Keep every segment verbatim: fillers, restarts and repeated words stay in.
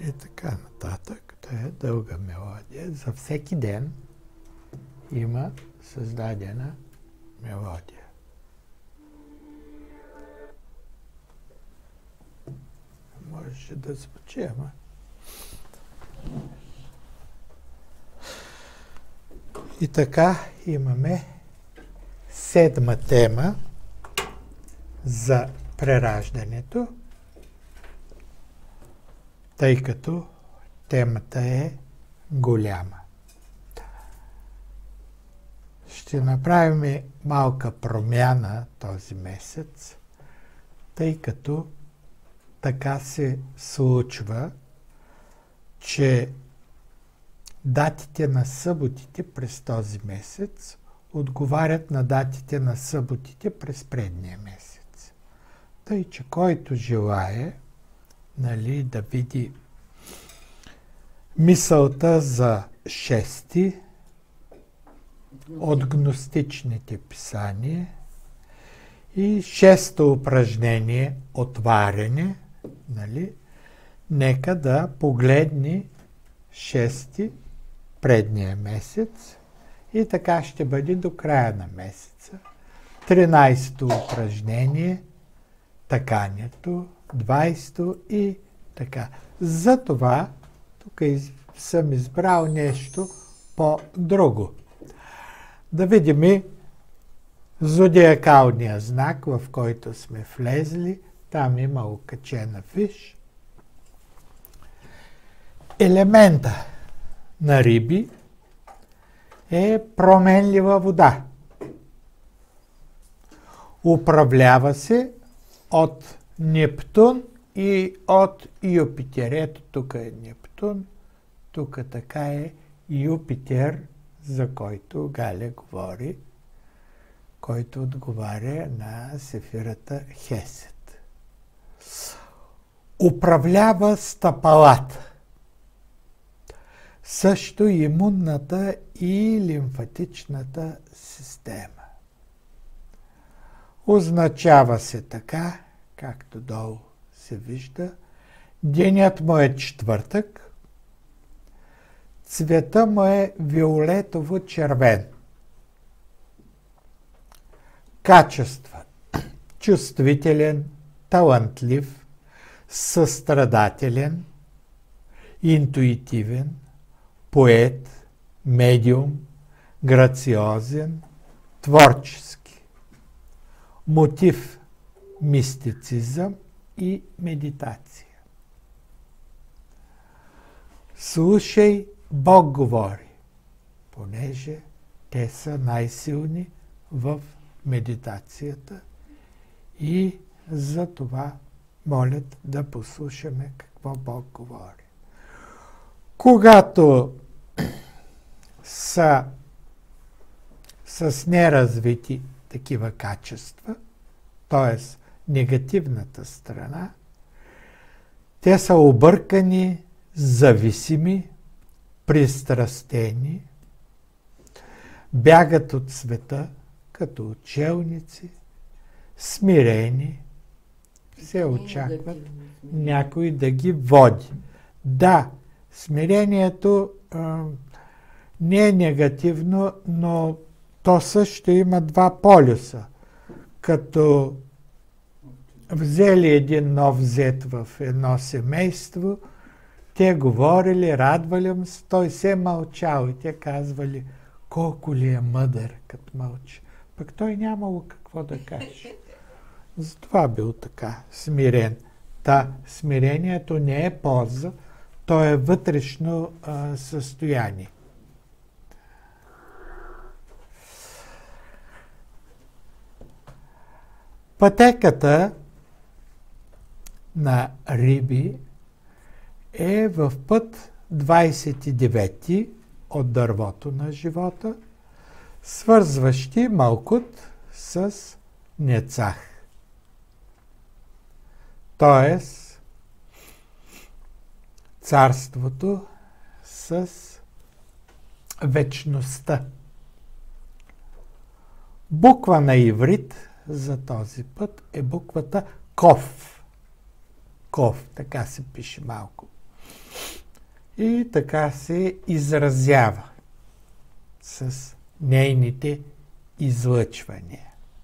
И така нататък. Това е дълга мелодия. За всеки ден има създадена мелодия. Можеше да звучи, ама... И така имаме седма тема за прераждането, тъй като темата е голяма. Ще направим малка промяна този месец, тъй като така се случва, че датите на съботите през този месец отговарят на датите на съботите през предния месец. Тъй, че който желае, нали, да види мисълта за шести от гностичните писания и шесто упражнение отваряне, нали, нека да погледне шести предния месец и така ще бъде до края на месеца. тринайсето упражнение, такането, двайсето и така. Затова тук съм избрал нещо по-друго. Да видим зодиакалния знак, в който сме влезли. Там има окачена фиш. Елемента на Риби е променлива вода. Управлява се от Нептун и от Юпитер. Ето тук е Нептун, тук така е Юпитер, за който Галя говори, който отговаря на сефирата Хесед. Управлява стъпалата. Също имунната и лимфатичната система. Означава се така, както долу се вижда. Денят му е четвъртък. Цвета му е виолетово-червен. Качества. Чувствителен, талантлив, състрадателен, интуитивен, поет, медиум, грациозен, творчески. Мотив – мистицизъм и медитация. Слушай, Бог говори, понеже те са най-силни в медитацията и за това молят да послушаме какво Бог говори. Когато са с неразвити такива качества, т.е. негативната страна, те са объркани, зависими, пристрастени, бягат от света като учелници, смирени, все очакват някой да ги води. Да, смирението а, не е негативно, но то също има два полюса. Като взели един нов зет в едно семейство, те говорили, радвали му се, той се мълчал и те казвали, колко ли е мъдър, като мълчи. Пък той нямало какво да каже. Затова бил така смирен. Та, смирението не е полза, то е вътрешно а, състояние. Пътеката на Риби е в път двайсет и девети от дървото на живота, свързващи Малкут с Нецах. Тоест, царството с вечността. Буква на иврит за този път е буквата Ков. Ков, така се пише малко И така се изразява с нейните излъчвания.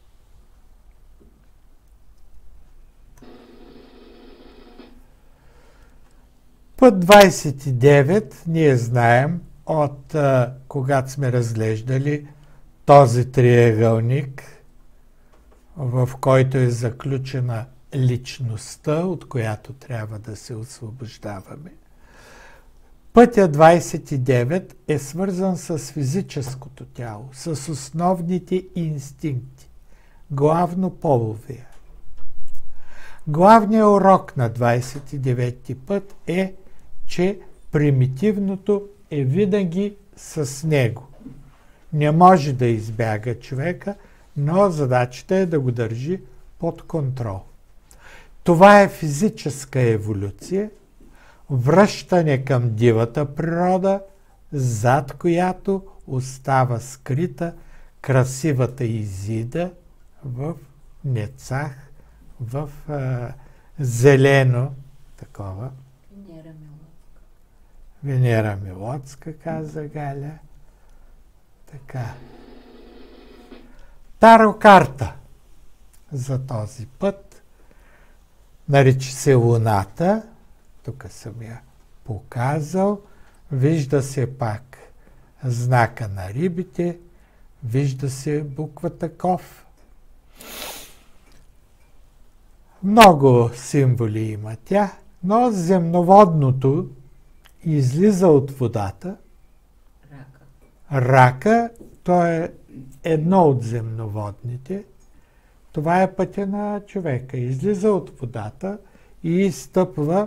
Път двадесет и девет ние знаем от а, когато сме разглеждали този триъгълник, в който е заключена личността, от която трябва да се освобождаваме. Пътя двадесет и девет е свързан с физическото тяло, с основните инстинкти, главно половия. Главният урок на двадесет и девети път е, че примитивното е винаги с него. Не може да избяга човека, но задачата е да го държи под контрол. Това е физическа еволюция, връщане към дивата природа, зад която остава скрита красивата Изида в Нецах, в а, зелено такова. Венера Милоцка. Венера Милоцка, каза Галя. Така. Таро карта за този път нарича се Луната. Тук съм я показал. Вижда се пак знака на рибите. Вижда се буквата Ков. Много символи има тя, но земноводното излиза от водата. Рака. Рака, то е едно от земноводните. Това е пътя на човека. Излиза от водата и стъпва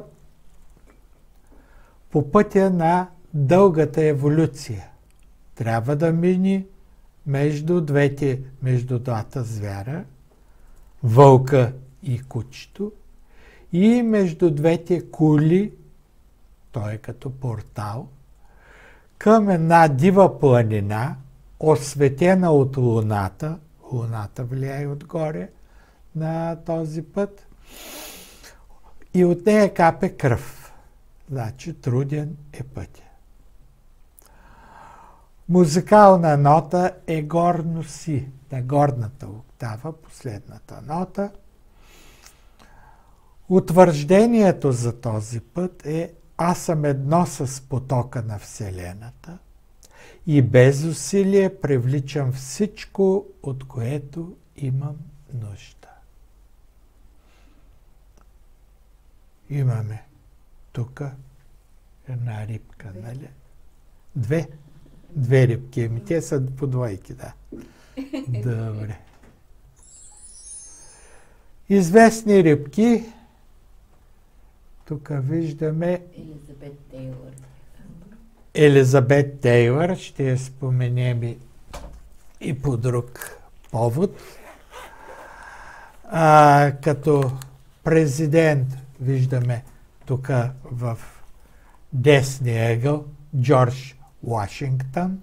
по пътя на дългата еволюция. Трябва да мини между двете, между двата звяра, вълка и кучето, и между двете кули, той е като портал, към една дива планина, осветена от Луната. Луната влияе отгоре на този път. И от нея капе кръв. Значи труден е пътя. Музикална нота е горно си, на горната октава, последната нота. Утвърждението за този път е: аз съм едно с потока на Вселената и без усилие привличам всичко, от което имам нужда. Имаме тук една рибка, нали? Две. Две рибки. Ами те са по двойки, да. Добре. Известни рибки. Тук виждаме Елизабет Тейлър. Елизабет Тейлър. Ще я споменем и, и по друг повод. А, като президент виждаме тук в десния ъгъл Джордж Вашингтон.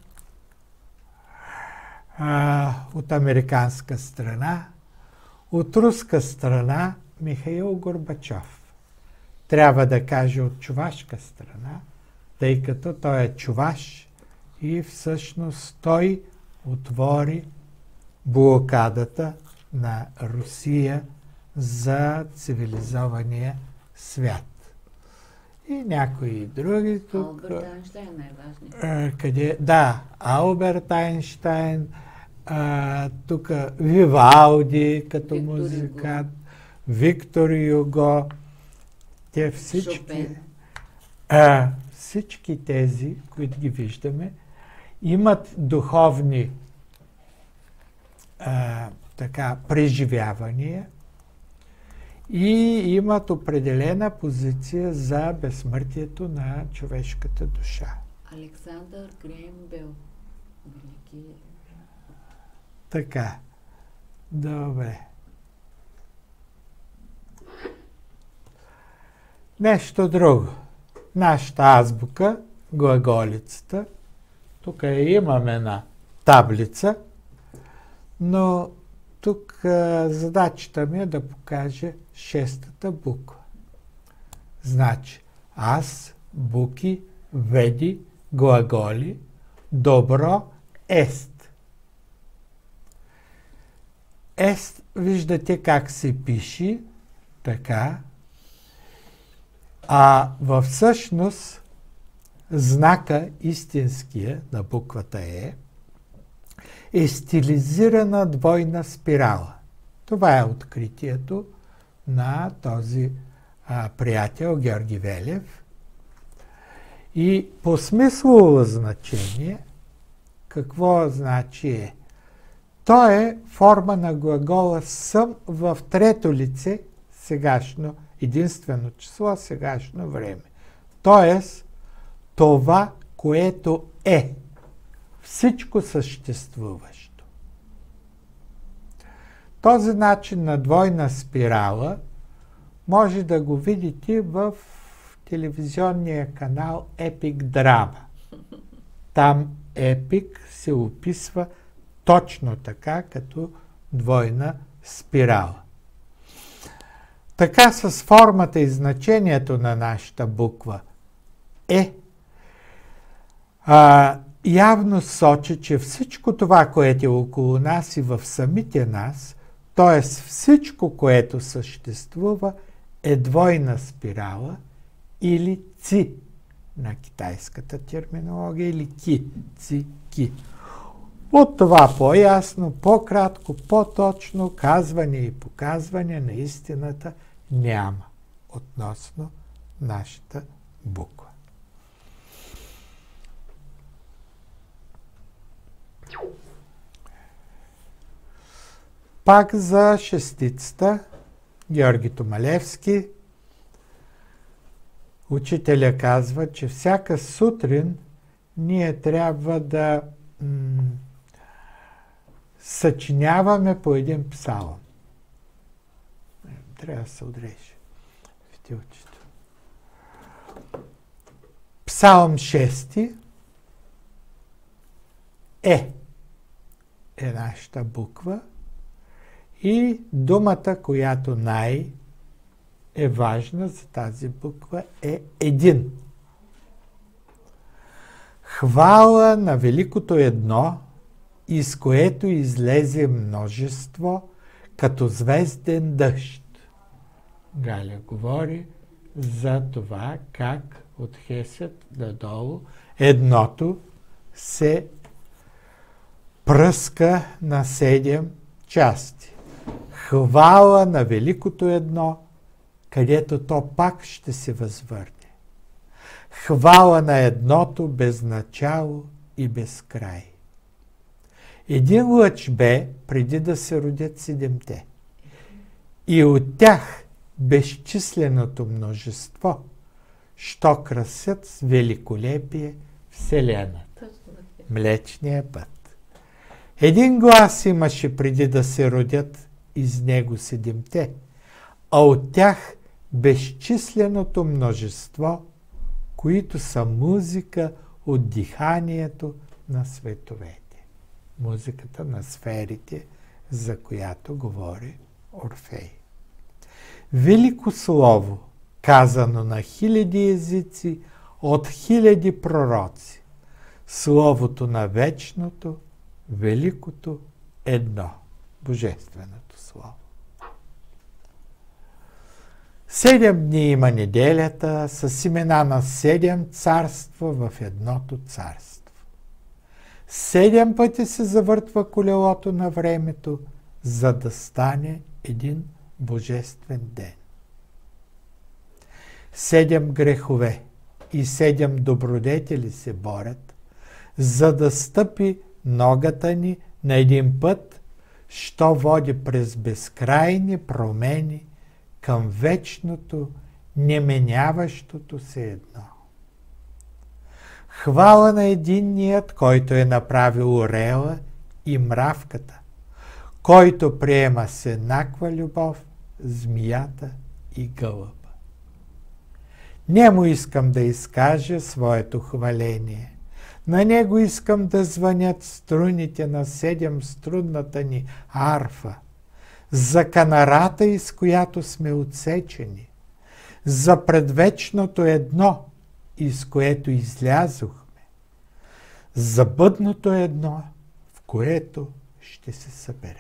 А, от американска страна. От руска страна Михаил Горбачов. Трябва да кажа от чувашка страна, тъй като той е чуваш и всъщност той отвори блокадата на Русия за цивилизования свят. И някои други тук. Алберт Айнщайн най-важният. Къде? Да, Алберт Айнщайн, тук Вивалди като Виктор музикант, Виктор Юго. Те всички, а, всички тези, които ги виждаме, имат духовни а, така, преживявания и имат определена позиция за безсмъртието на човешката душа. Александър Грем Бел. Велики. Така. Добре. Нещо друго. Нашата азбука, глаголицата, тук имаме една таблица, но тук а, задачата ми е да покажа шестата буква. Значи, аз буки, веди, глаголи, добро, ест. Ест, виждате как се пише, така, а във всъщност знака истинския на буквата Е е стилизирана двойна спирала. Това е откритието на този а, приятел Георги Велев. И по смислово значение, какво значи е? То е форма на глагола съм в трето лице, сегашно, единствено число, сегашно време. Тоест, това, което е. Всичко съществуващо. Този начин на двойна спирала може да го видите в телевизионния канал Epic Drama. Там Epic се описва точно така, като двойна спирала. Така с формата и значението на нашата буква Е, а, явно сочи, че всичко това, което е около нас и в самите нас, т.е. всичко, което съществува, е двойна спирала или ци на китайската терминология, или ки, ци, ки. От това по-ясно, по-кратко, по-точно казване и показване на истината няма относно нашата буква. Пак за шестицата, Георги Томалевски, учителя казва, че всяка сутрин ние трябва да м- съчиняваме по един псалом. Трябва да се отреже фитилчето. Псалом шести Е е нашата буква и думата, която най- е важна за тази буква, е един. Хвала на великото едно, из което излезе множество, като звезден дъжд. Галя говори за това, как от Хесед надолу едното се пръска на седем части. Хвала на великото едно, където то пак ще се възвърне. Хвала на едното без начало и без край. Един лъч бе преди да се родят седемте. И от тях безчисленото множество, що красят с великолепие Вселената. Млечния път. Един глас имаше преди да се родят из него седемте, а от тях безчисленото множество, които са музика от диханието на световете. Музиката на сферите, за която говори Орфей. Велико слово, казано на хиляди езици от хиляди пророци. Словото на вечното, великото едно. Божественото слово. Седем дни има неделята с имена на седем царства в едното царство. Седем пъти се завъртва колелото на времето, за да стане един божествен ден. Седем грехове и седем добродетели се борят, за да стъпи ногата ни на един път, що води през безкрайни промени към вечното, неменяващото се едно. Хвала на единният, който е направил орела и мравката, който приема с еднаква любов змията и гълъба. Нему искам да изкажа своето хваление. На него искам да звънят струните на седемструнната ни арфа, за канарата, из която сме отсечени, за предвечното едно, из което излязохме, за бъдното едно, в което ще се съберем.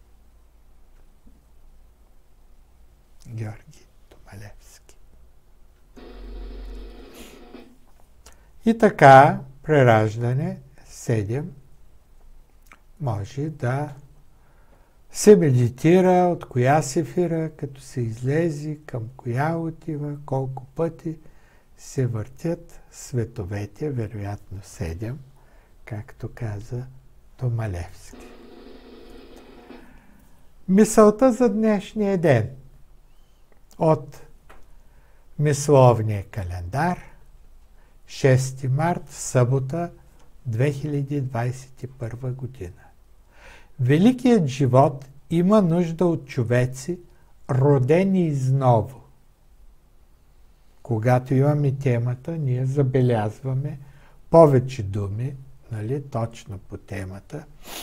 Георги Томалевски. И така, прераждане седем може да се медитира от коя сефира, като се излезе, към коя отива, колко пъти се въртят световете, вероятно седем, както каза Томалевски. Мисълта за днешния ден от мисловния календар, шести март, събота, две хиляди двадесет и първа година. Великият живот има нужда от човеци, родени изново. Когато имаме темата, ние забелязваме повече думи, нали, точно по темата,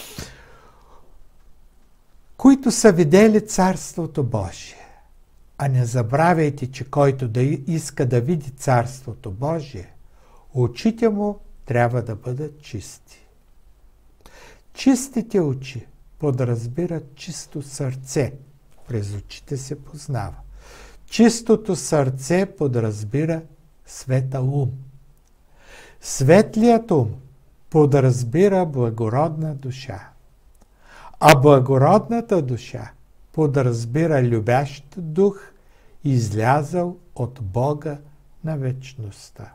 които са видели Царството Божие. А не забравяйте, че който да иска да види Царството Божие, очите му трябва да бъдат чисти. Чистите очи подразбират чисто сърце. През очите се познава. Чистото сърце подразбира светъл ум. Светлият ум подразбира благородна душа. А благородната душа подразбира любящ дух, излязъл от Бога на вечността.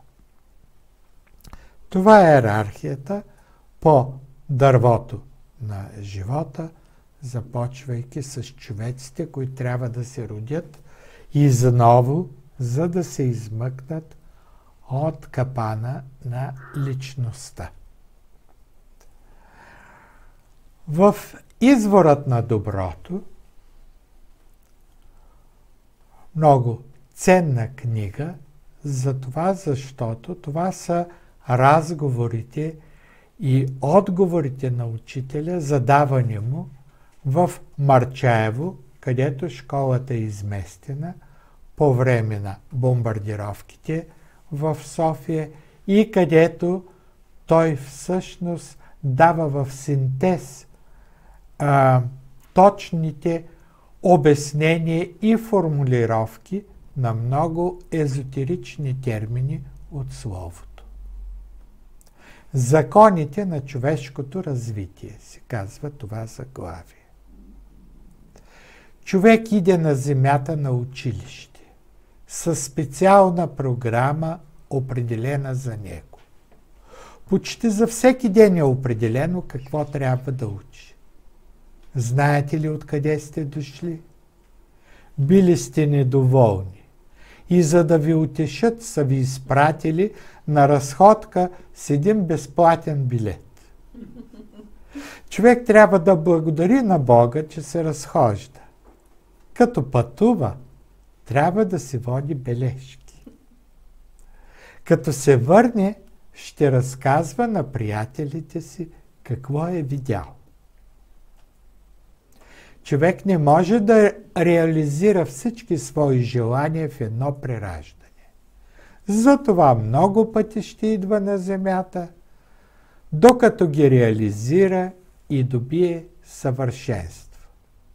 Това е иерархията по дървото на живота, започвайки с човеците, които трябва да се родят изново, за да се измъкнат от капана на личността. В изворът на доброто, много ценна книга, за това, защото това са разговорите и отговорите на учителя, задавани му в Марчаево, където школата е изместена по време на бомбардировките в София и където той всъщност дава в синтез а, точните обяснения и формулировки на много езотерични термини от Словото. Законите на човешкото развитие, се казва това заглавие. Човек иде на земята на училище, със специална програма, определена за него. Почти за всеки ден е определено какво трябва да учи. Знаете ли откъде сте дошли? Били сте недоволни и за да ви утешат са ви изпратили на разходка с един безплатен билет. Човек трябва да благодари на Бога, че се разхожда. Като пътува, трябва да се води бележки. Като се върне, ще разказва на приятелите си какво е видял. Човек не може да реализира всички свои желания в едно прераждане. Затова много пъти ще идва на земята, докато ги реализира и добие съвършенство.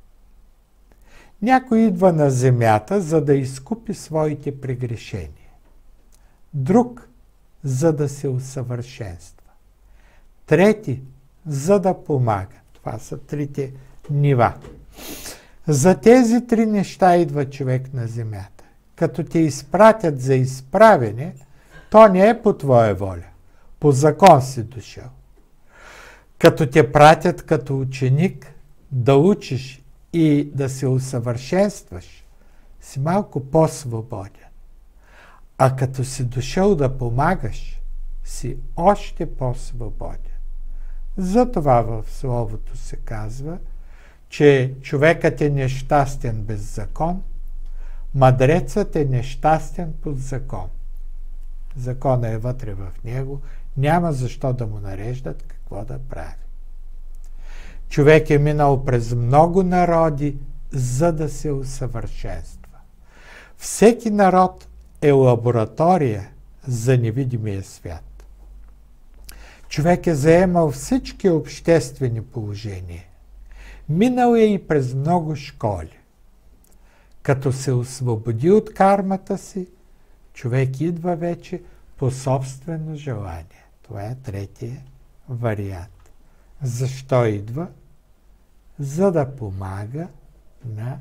Някой идва на земята, за да изкупи своите прегрешения. Друг, за да се усъвършенства. Трети, за да помага. Това са трите нива. За тези три неща идва човек на земята. Като те изпратят за изправене, то не е по твоя воля. По закон си дошъл. Като те пратят като ученик да учиш и да се усъвършенстваш, си малко по-свободен. А като си дошъл да помагаш, си още по-свободен. Затова в Словото се казва, че човекът е нещастен без закон, мъдрецът е нещастен под закон. Законът е вътре в него, няма защо да му нареждат какво да прави. Човек е минал през много народи, за да се усъвършенства. Всеки народ е лаборатория за невидимия свят. Човек е заемал всички обществени положения. Минал е и през много школи. Като се освободи от кармата си, човек идва вече по собствено желание. Това е третия вариант. Защо идва? За да помага на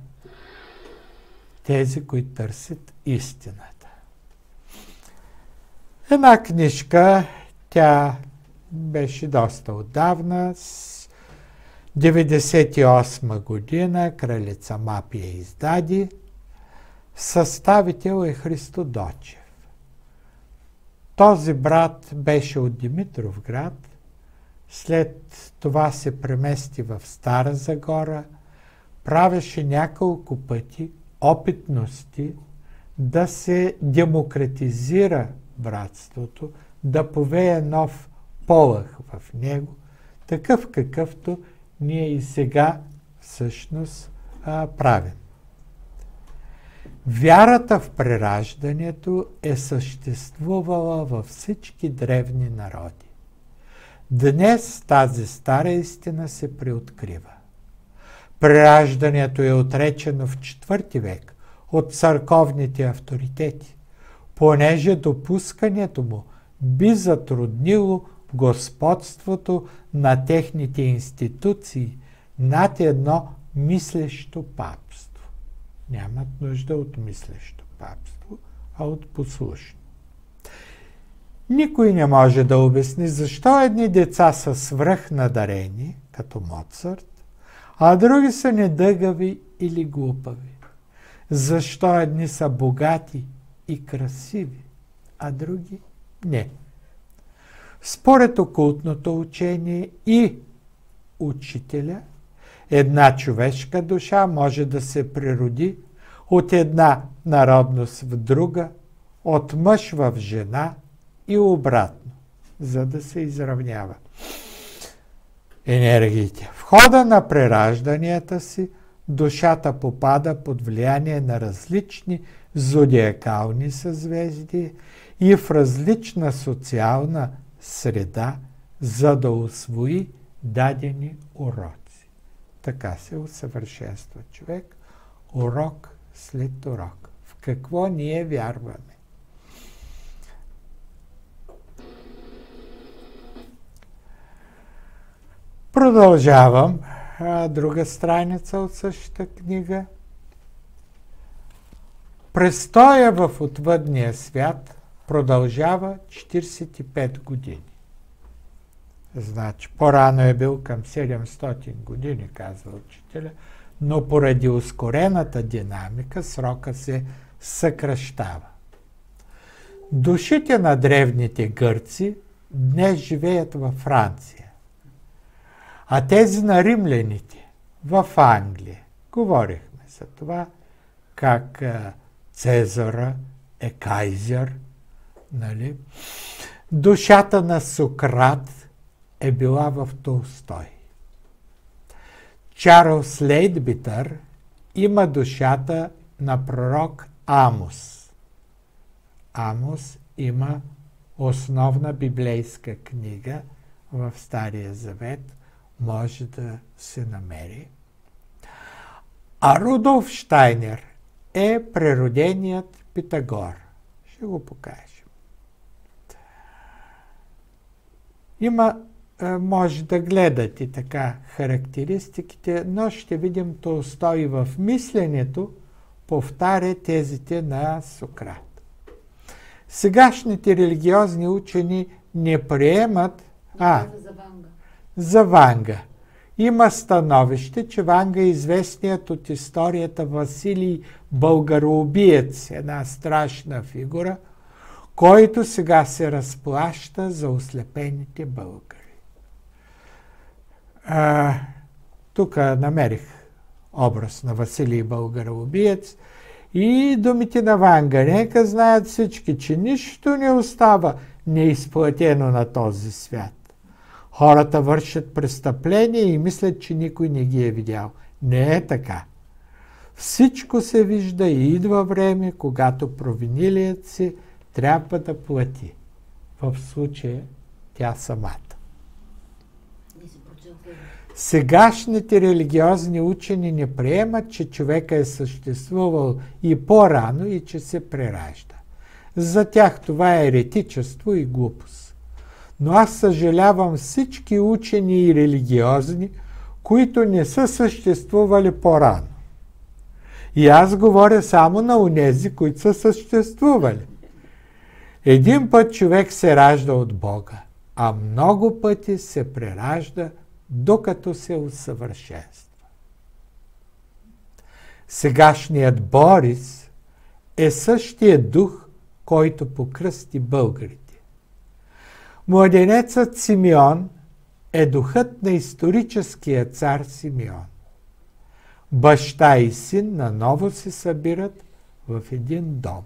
тези, които търсят истината. Една книжка, тя беше доста отдавна, с деветдесет и осма година, Кралица Мапи я издаде. Съставител е Христо Дочев. Този брат беше от Димитровград, след това се премести в Стара Загора, правеше няколко пъти опитности да се демократизира братството, да повее нов полъх в него, такъв какъвто ние и сега всъщност а, правим. Вярата в прераждането е съществувала във всички древни народи. Днес тази стара истина се преоткрива. Прераждането е отречено в четвърти век от църковните авторитети, понеже допускането му би затруднило господството на техните институции над едно мислещо папство. Нямат нужда от мислещо папство, а от послушно. Никой не може да обясни защо едни деца са свръхнадарени, като Моцарт, а други са недъгави или глупави. Защо едни са богати и красиви, а други не. Според окултното учение и учителя, една човешка душа може да се природи от една народност в друга, от мъж в жена и обратно, за да се изравнява енергиите. В хода на преражданията си душата попада под влияние на различни зодиакални съзвездия и в различна социална среда, за да усвои дадени уроци. Така се усъвършенства човек, урок след урок. В какво ние вярваме? Продължавам. Друга страница от същата книга. Престоя в отвъдния свят продължава четиридесет и пет години. Значи, по-рано е бил към седемстотин години, казва учителя, но поради ускорената динамика срока се съкращава. Душите на древните гърци днес живеят във Франция, а тези на римляните в Англия. Говорихме за това, как Цезара е кайзер, нали? Душата на Сократ е била в Толстой. Чарлз Лейдбитър има душата на пророк Амос. Амос има основна библейска книга в Стария Завет, може да се намери. А Рудолф Штайнер е прероденият Питагор. Ще го покажем. Има, може да гледате така характеристиките, но ще видим Толстой в мисленето повтаря тезите на Сократ. Сегашните религиозни учени не приемат... А, за Ванга. За Ванга. Има становище, че Ванга е известният от историята Василий Българоубиец, една страшна фигура, който сега се разплаща за ослепените българи. А, тук намерих образ на Василий Българоубиец и думите на Ванга. Нека знаят всички, че нищо не остава неизплатено на този свят. Хората вършат престъпления и мислят, че никой не ги е видял. Не е така. Всичко се вижда и идва време, когато провинилият си трябва да плати. В случая тя самата. Сегашните религиозни учени не приемат, че човека е съществувал и по-рано и че се преражда. За тях това е еретичество и глупост. Но аз съжалявам всички учени и религиозни, които не са съществували по-рано. И аз говоря само на онези, които са съществували. Един път човек се ражда от Бога, а много пъти се преражда, докато се усъвършенства. Сегашният Борис е същия дух, който покръсти българите. Младенецът Симеон е духът на историческия цар Симеон. Баща и син наново се събират в един дом.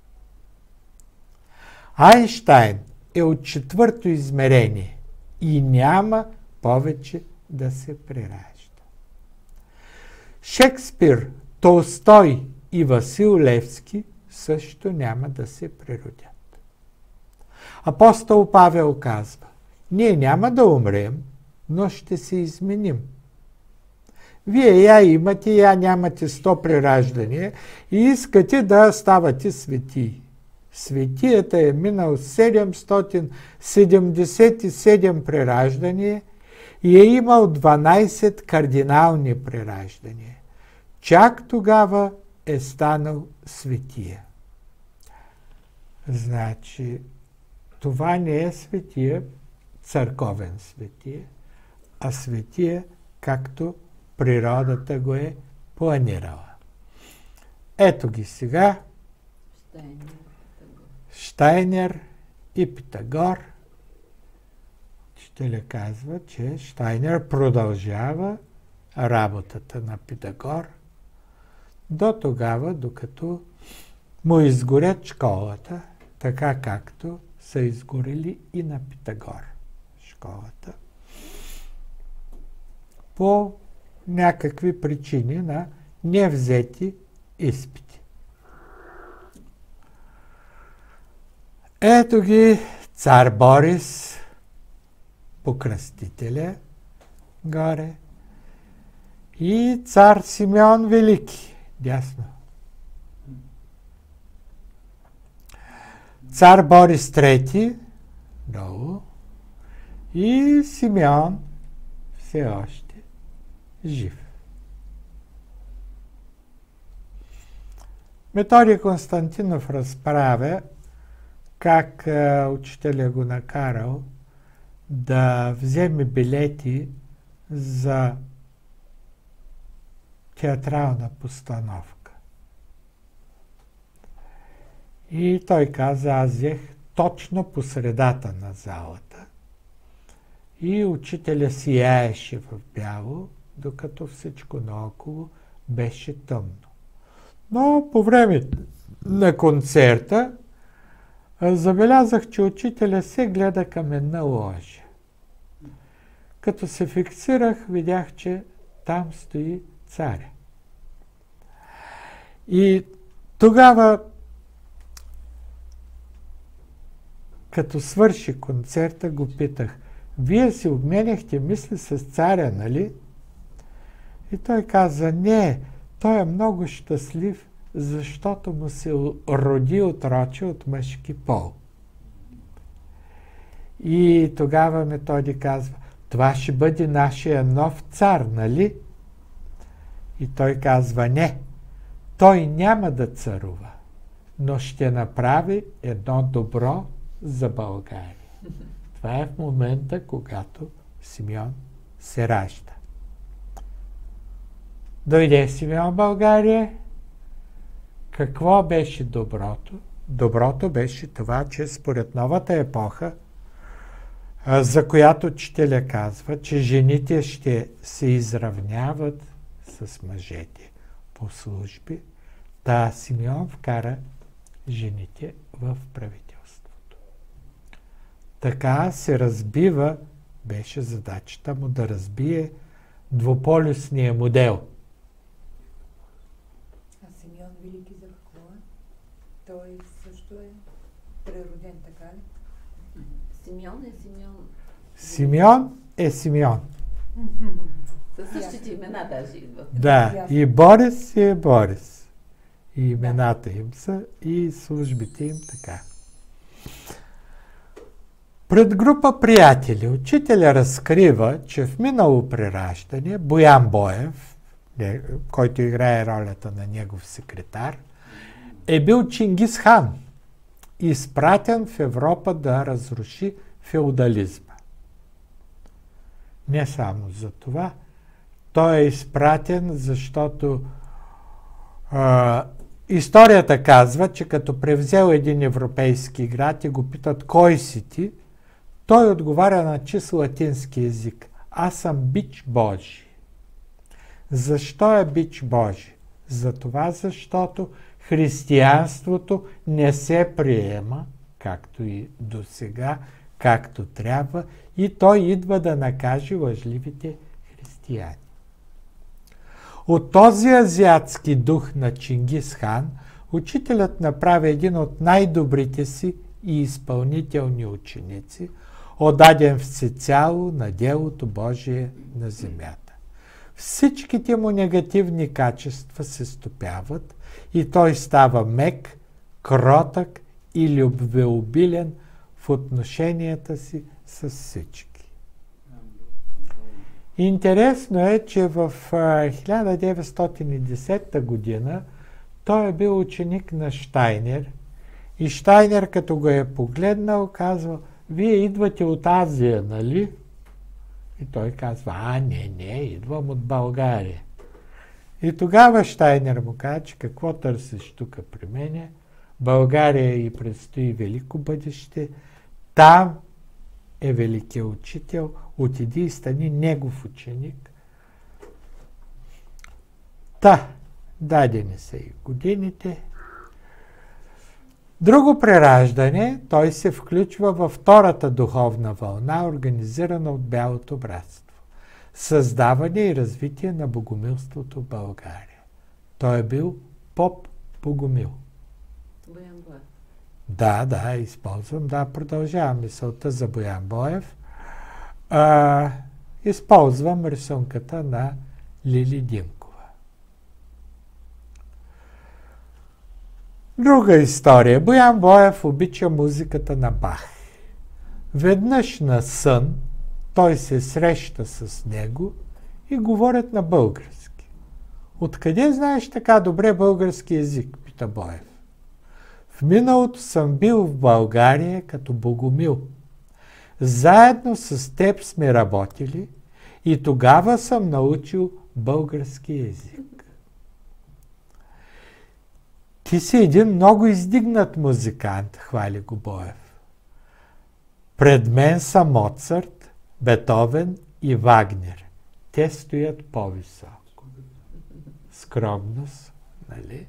Айнщайн е от четвърто измерение и няма повече да се преражда. Шекспир, Толстой и Васил Левски също няма да се преродят. Апостол Павел казва: ние няма да умрем, но ще се изменим. Вие я имате, я нямате сто прераждания и искате да ставате светии. Светията е минал седемстотин седемдесет и седем прераждания и е имал дванайсет кардинални прераждания. Чак тогава е станал светия. Значи, това не е светия, църковен светия, а светия, както природата го е планирала. Ето ги сега. Щайнер и Питагор. Учителя казва, че Щайнер продължава работата на Питагор до тогава, докато му изгорят школата, така както са изгорели и на Питагор школата, по някакви причини на невзети изпити. Ето ги цар Борис, покръстителя, горе, и цар Симеон Велики, дясно. Цар Борис трети, долу, и Симеон все още жив. Методий Константинов разправя как а, учителя го накарал да вземе билети за театрална постановка. И той каза: аз взех точно по средата на залата. И учителя сияеше в бяло, докато всичко наоколо беше тъмно. Но по време на концерта забелязах, че учителя се гледа към една ложа. Като се фиксирах, видях, че там стои царя. И тогава, като свърши концерта, го питах: вие си обменяхте мисли с царя, нали? И той каза: не, той е много щастлив, защото му се роди отроче от мъжки пол. И тогава Методий казва: това ще бъде нашия нов цар, нали? И той казва: не, той няма да царува, но ще направи едно добро за България. Това е в момента, когато Симеон се ражда. Дойде Симеон в България. Какво беше доброто? Доброто беше това, че според новата епоха, за която учителя казва, че жените ще се изравняват с мъжете по служби, та Симеон вкара жените в правителството. Така се разбива, беше задачата му да разбие двуполюсния модел. А Симеон Велики за какво е? Той също е Прероден, така ли? Симеон е Симеон. Симеон е Симеон. Със същите имена даже идват. Да, и Борис е Борис. И имената им са, и службите им така. Пред група приятели учителя разкрива, че в минало прераждане Боян Боев, който играе ролята на негов секретар, е бил Чингис хан, изпратен в Европа да разруши феодализма. Не само за това, той е изпратен, защото а, историята казва, че като превзел един европейски град и го питат кой си ти, той отговаря на чист латински език. Аз съм бич Божий. Защо е бич Божий? Затова, защото християнството не се приема, както и до сега, както трябва, и той идва да накаже лъжливите християни. От този азиатски дух на Чингис хан, учителят направи един от най-добрите си и изпълнителни ученици, отдаден всецяло на делото Божие на земята. Всичките му негативни качества се стопяват и той става мек, кротък и любвеобилен в отношенията си с всички. Интересно е, че в хиляда деветстотин и десета година той е бил ученик на Щайнер и Щайнер, като го е погледнал, казва: вие идвате от Азия, нали? И той казва: а, не, не, идвам от България. И тогава Щайнер му каза, че какво търсиш тук при мене? България и предстои велико бъдеще. Там е великият учител. Отиди и стани негов ученик. Та, дадени са и годините. Друго прераждане, той се включва във втората духовна вълна, организирана от Бялото братство. Създаване и развитие на богомилството в България. Той е бил поп Богомил. Боян Боев. Да, да, използвам. Да, продължавам мисълта за Боян Боев. А, използвам рисунката на Лили Димкова. Друга история. Боян Боев обича музиката на Бах. Веднъж на сън той се среща с него и говорят на български. Откъде знаеш така добре български език? Пита Боев. В миналото съм бил в България като Богомил. Заедно с теб сме работили и тогава съм научил български език. Ти си един много издигнат музикант, хвали го Боев. Пред мен са Моцарт, Бетовен и Вагнер. Те стоят по-високо. Скромност, нали?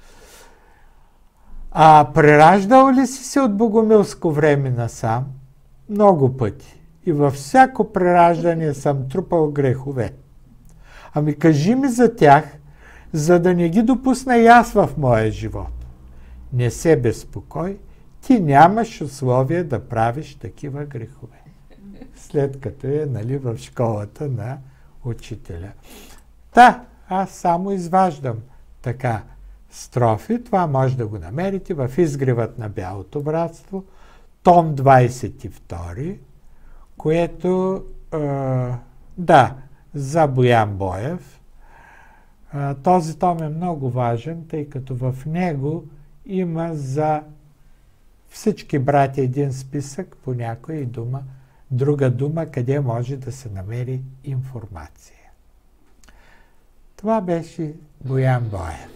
А прераждал ли си се от богомилско време насам? Много пъти. И във всяко прераждане съм трупал грехове. Ами кажи ми за тях, за да не ги допусна и аз в моя живот. Не се безпокой, ти нямаш условия да правиш такива грехове. След като е, нали, в школата на учителя. Да, аз само изваждам така строфи. Това може да го намерите в Изгревът на Бялото братство, том двадесет и втори, което, е, да, за Боян Боев. Е, този том е много важен, тъй като в него има за всички братя един списък по някоя дума, друга дума, къде може да се намери информация. Това беше Боян Боев.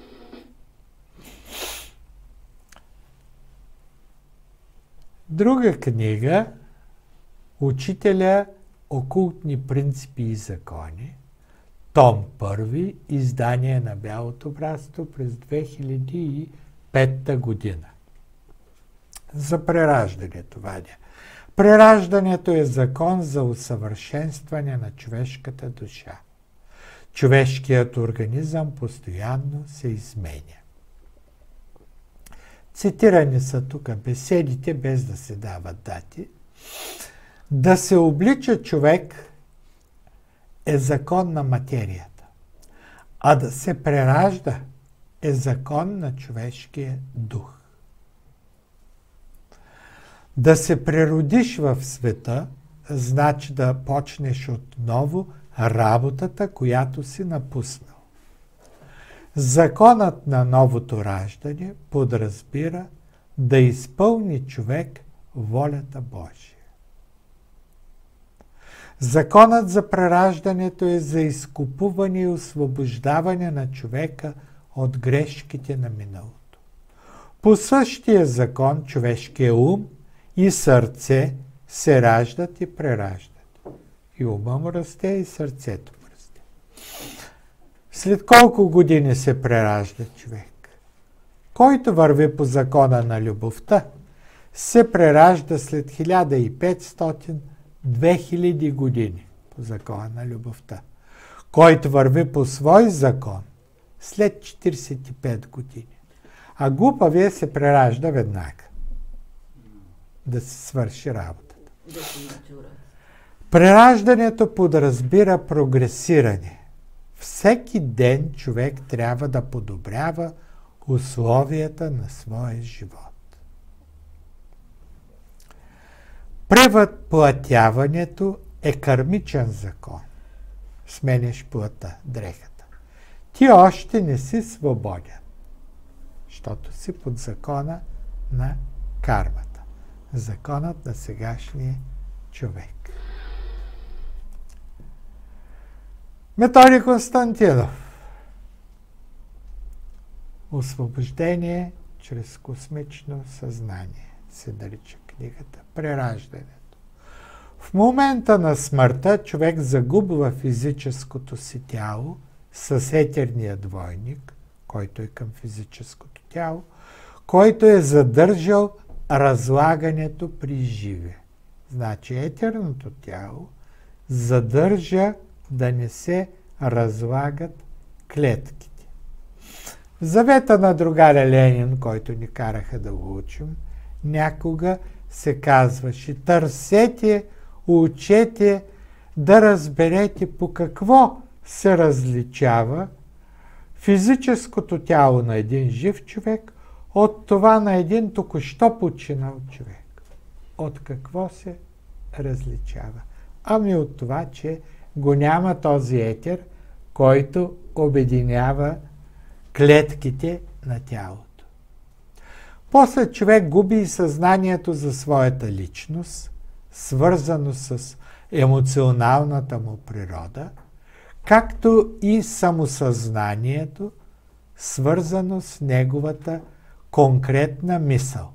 Друга книга, Учителя окултни принципи и закони, том първи, издание на Бялото братство през две хиляди и пета година. За прераждането, Вадя. Прераждането е закон за усъвършенстване на човешката душа. Човешкият организъм постоянно се изменя. цитирани са тук беседите, без да се дават дати, да се облича човек е закон на материята, а да се преражда е закон на човешкия дух. Да се преродиш в света, значи да почнеш отново работата, която си напуснал. Законът на новото раждане подразбира да изпълни човек волята Божия. Законът за прераждането е за изкупуване и освобождаване на човека от грешките на миналото. По същия закон човешкия ум и сърце се раждат и прераждат. И ума му расте, и сърцето му расте. След колко години се преражда човек? Който върви по закона на любовта, се преражда след хиляда и петстотин до две хиляди години по закона на любовта. Който върви по свой закон, след четиридесет и пет години. А глупавия се преражда веднага. Да се свърши работата. Прераждането подразбира прогресиране. Всеки ден човек трябва да подобрява условията на своя живот. Превъплътяването е кармичен закон. Сменяш плътта, дрехата. Ти още не си свободен, защото си под закона на кармата. Законът на сегашния човек. Методий Константинов. Освобождение чрез космично съзнание се нарича книгата. Прераждането. В момента на смъртта човек загубва физическото си тяло с етерния двойник, който е към физическото тяло, който е задържал разлагането при живе. Значи етерното тяло задържа да не се разлагат клетките. В завета на другаря Ленин, който ни караха да го учим, някога се казваше: търсете, учете да разберете по какво се различава физическото тяло на един жив човек от това на един току-що починал човек. От какво се различава? Ами от това, че го няма този етер, който обединява клетките на тялото. После човек губи и съзнанието за своята личност, свързано с емоционалната му природа, както и самосъзнанието, свързано с неговата конкретна мисъл.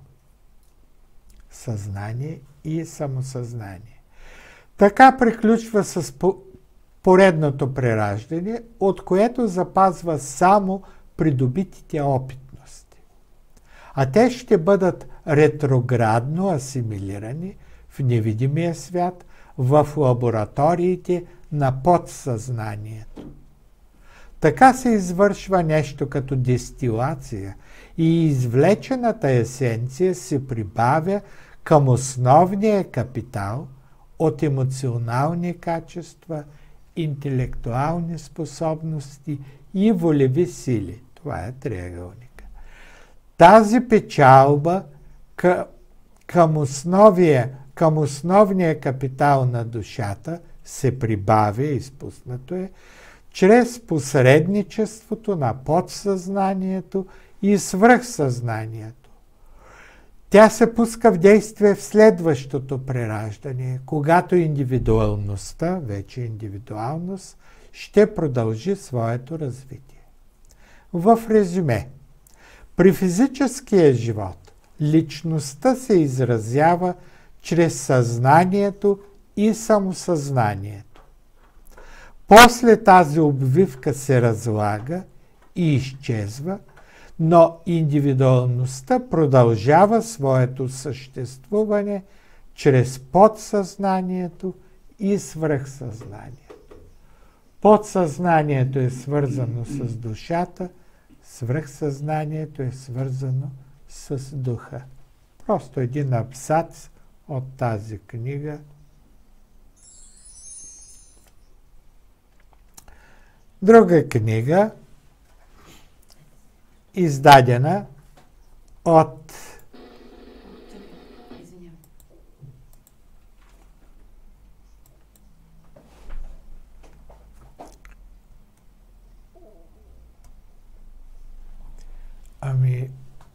Съзнание и самосъзнание. Така приключва с поредното прераждане, от което запазва само придобитите опитности. А те ще бъдат ретроградно асимилирани в невидимия свят, в лабораториите на подсъзнанието. Така се извършва нещо като дестилация и извлечената есенция се прибавя към основния капитал от емоционални качества, интелектуални способности и волеви сили. Това е триъгълника. Тази печалба към, основия, към основния капитал на душата се прибавя, изпуснато е, чрез посредничеството на подсъзнанието и свръхсъзнанието. Тя се пуска в действие в следващото прераждане, когато индивидуалността, вече индивидуалност, ще продължи своето развитие. В резюме, при физическия живот личността се изразява чрез съзнанието и самосъзнанието. После тази обвивка се разлага и изчезва, но индивидуалността продължава своето съществуване чрез подсъзнанието и свръхсъзнанието. Подсъзнанието е свързано с душата, свръхсъзнанието е свързано с духа. Просто един абзац от тази книга. Друга книга, издадена от Ами...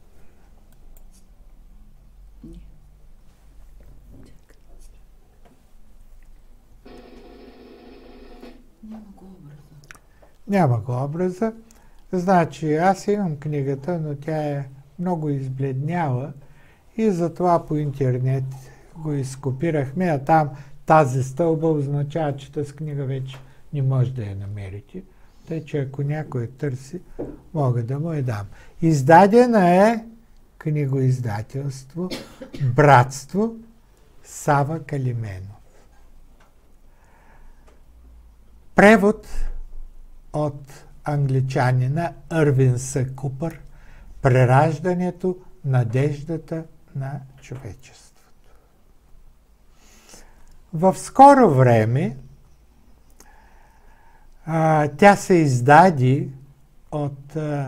Няма го образа. Няма го образа. Значи, аз имам книгата, но тя е много избледняла и затова по интернет го изкопирахме, а там тази стълба означава, че тази книга вече не може да я намерите. Тъй, че ако някой търси, мога да му я дам. Издадена е книгоиздателство Братство Сава Калименов. Превод от англичанина Ирвин С. Купър Прераждането, надеждата на човечеството. В скоро време а, тя се издади от а,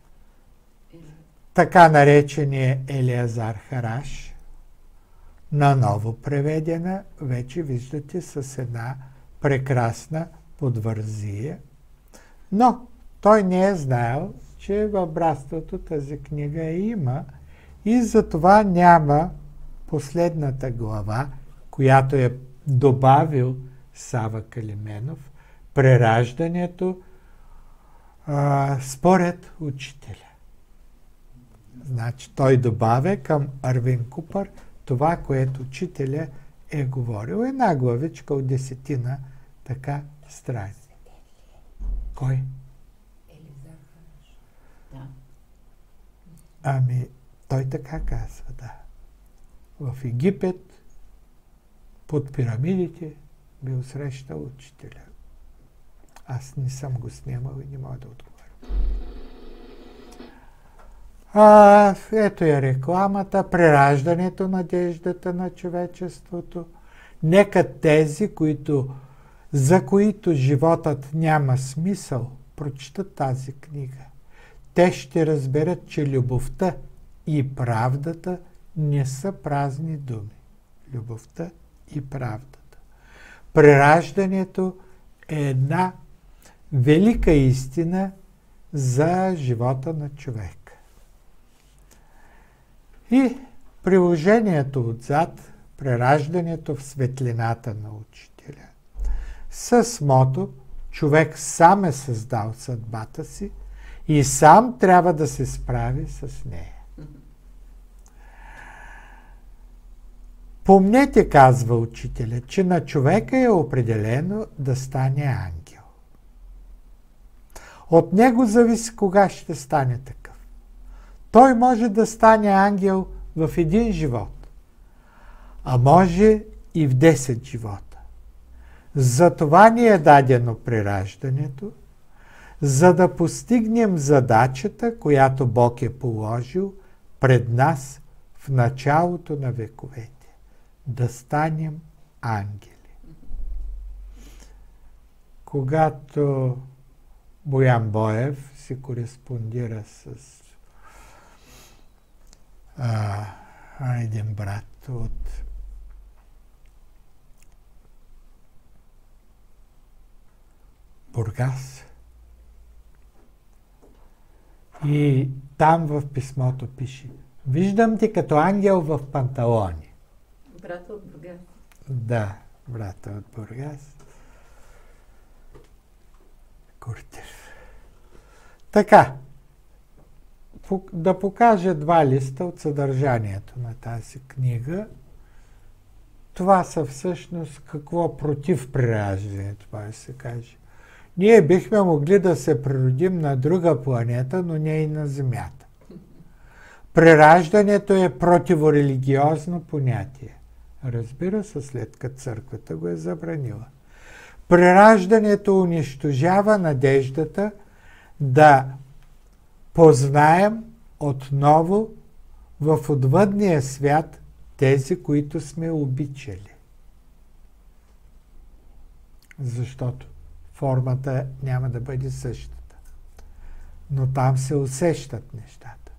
така наречения Елиазар Хараш, наново преведена, вече виждате с една прекрасна подвързия. Но той не е знаел, че в братството тази книга има и затова няма последната глава, която е добавил Сава Калименов, прераждането а, според учителя. Значи той добавя към Ирвин Купър това, което учителя е говорил. Една главичка от десетина така страници. Кой? Елизар Хараш. Да. Ами, той така казва, да. В Египет, под пирамидите, бил срещал учителя. Аз не съм го снимал и не мога да отговоря. А, ето е рекламата, прераждането, надеждата на човечеството. Нека тези, които, за които животът няма смисъл, прочитат тази книга. Те ще разберат, че любовта и правдата не са празни думи. Любовта и правдата. Прераждането е една велика истина за живота на човек. И приложението отзад, прераждането в светлината на учителя, с мото човек сам е създал съдбата си и сам трябва да се справи с нея. Помнете, казва учителя, че на човека е определено да стане ангел. От него зависи кога ще стане такъв. Той може да стане ангел в един живот, а може и в десет живота. Затова ни е дадено прераждането, за да постигнем задачата, която Бог е положил пред нас в началото на вековете. Да станем ангели. Когато Боян Боев си кореспондира с а, един брат от Бургас, и там в писмото пише: виждам те като ангел в панталони. Брата от Бургас. Да, брата от Бургас. Куртев. Така, да покажа два листа от съдържанието на тази книга. Това са всъщност какво против прераждането, това да се каже. Ние бихме могли да се природим на друга планета, но не и на Земята. Прераждането е противорелигиозно понятие. Разбира се, след като църквата го е забранила. Прераждането унищожава надеждата да познаем отново в отвъдния свят тези, които сме обичали. Защото формата няма да бъде същата. Но там се усещат нещата.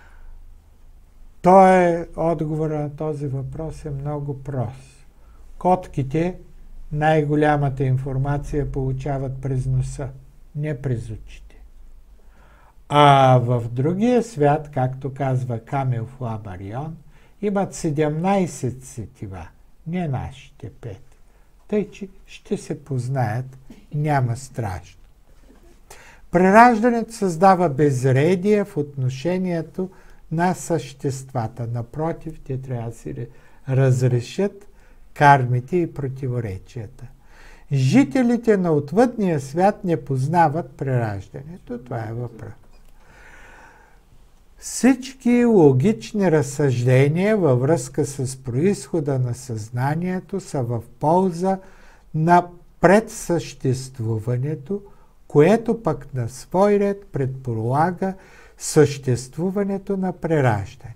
То е, отговора на този въпрос е много прост. Котките най-голямата информация получават през носа, не през очите. А в другия свят, както казва Камил Флабарион, имат седемнайсет сетива, не нашите пет. Тъй, че ще се познаят, няма страшно. Прераждането създава безредие в отношението на съществата. Напротив, те трябва да си разрешат кармите и противоречията. Жителите на отвъдния свят не познават прераждането. Това е въпрос. Всички логични разсъждения във връзка с произхода на съзнанието са в полза на предсъществуването, което пък на свой ред предполага съществуването на прераждане.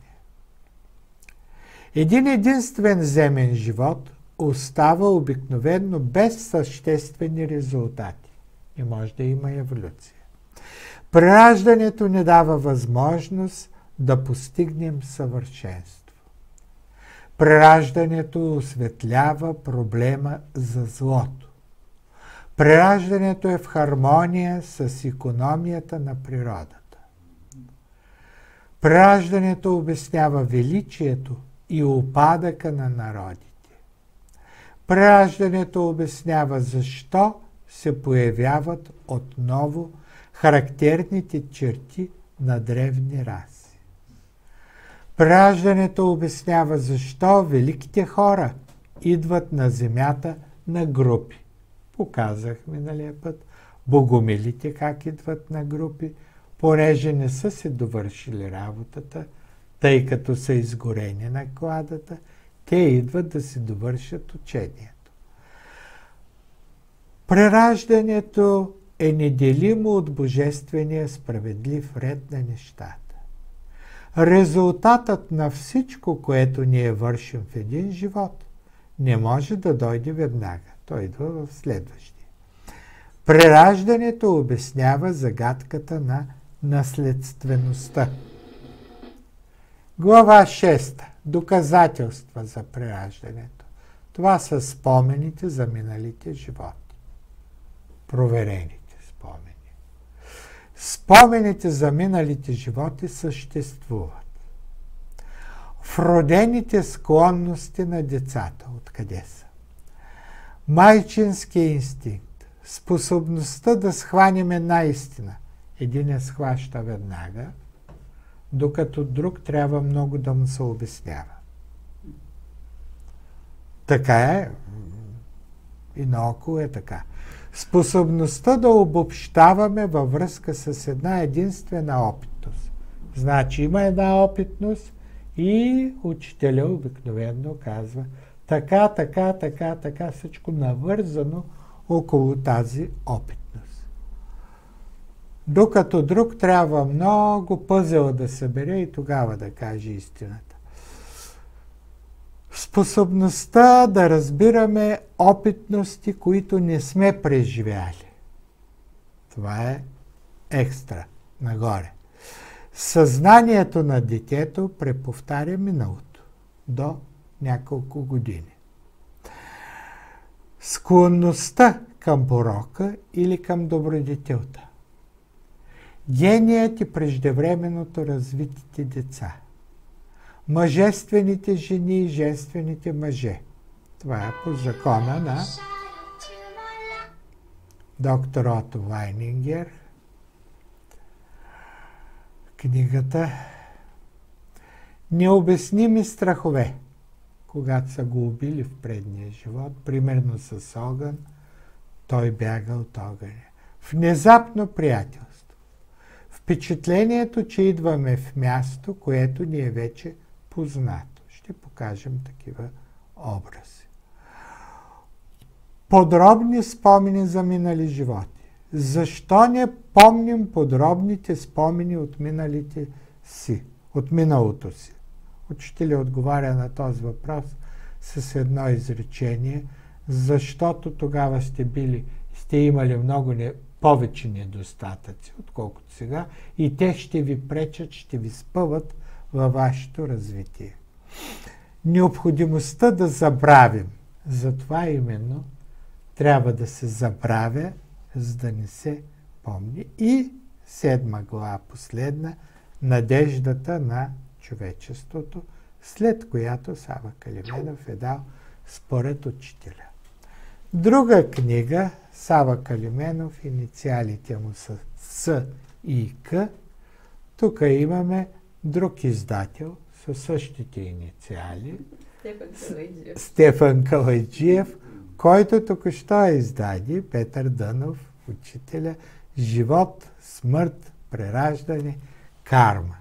Един единствен земен живот остава обикновено без съществени резултати. Не може да има еволюция. Прераждането ни дава възможност да постигнем съвършенство. Прераждането осветлява проблема за злото. Прераждането е в хармония с икономията на природата. Прераждането обяснява величието и упадъка на народите. Прераждането обяснява защо се появяват отново характерните черти на древни раси. Прераждането обяснява защо великите хора идват на земята на групи. Показах миналия път богомилите как идват на групи, понеже не са се довършили работата, тъй като са изгорени на кладата, те идват да си довършат учението. Прераждането е неделимо от божествения справедлив ред на нещата. Резултатът на всичко, което ние вършим в един живот, не може да дойде веднага. Той идва в следващия. Прераждането обяснява загадката на наследствеността. Глава шеста. Доказателства за прераждането. Това са спомените за миналите животи. Проверените спомени. Спомените за миналите животи съществуват. Вродените склонности на децата. Откъде са? Майчинския инстинкт. Способността да схванем една истина. Един я схваща веднага, докато друг трябва много да му се обяснява. Така е. И наоколо е така. Способността да обобщаваме във връзка с една единствена опитност. Значи има една опитност и учителя обикновено казва така, така, така, така, всичко навързано около тази опитност. Докато друг трябва много пъзела да събере и тогава да каже истината. Способността да разбираме опитности, които не сме преживяли. Това е екстра, нагоре. Съзнанието на детето преповтаря миналото до няколко години. Склонността към порока или към добродетелта. Геният и преждевременното развитите деца. Мъжествените жени и женствените мъже. Това е по закона на доктор Ото Вайнингер. Книгата Необясними страхове. Когато са го убили в предния живот, примерно с огън, той бяга от огъня. Внезапно приятелство. Впечатлението, че идваме в място, което ни е вече познато. Ще покажем такива образи. Подробни спомени за минали животи. Защо не помним подробните спомени от миналите си, от миналото си? Учителя отговаря на този въпрос с едно изречение, защото тогава сте били, сте имали много не, повече недостатъци, отколкото сега, и те ще ви пречат, ще ви спъват във вашето развитие. Необходимостта да забравим, затова именно трябва да се забравя, за да не се помни. И седма глава, последна, надеждата на човечеството, след която Сава Калименов е дал според учителя. Друга книга, Сава Калименов, инициалите му са С и К. Тук имаме друг издател със същите инициали. Стефан Калайджиев. Стефан Калайджиев, който току-що издаде Петър Дънов, учителя, Живот, смърт, прераждане, карма.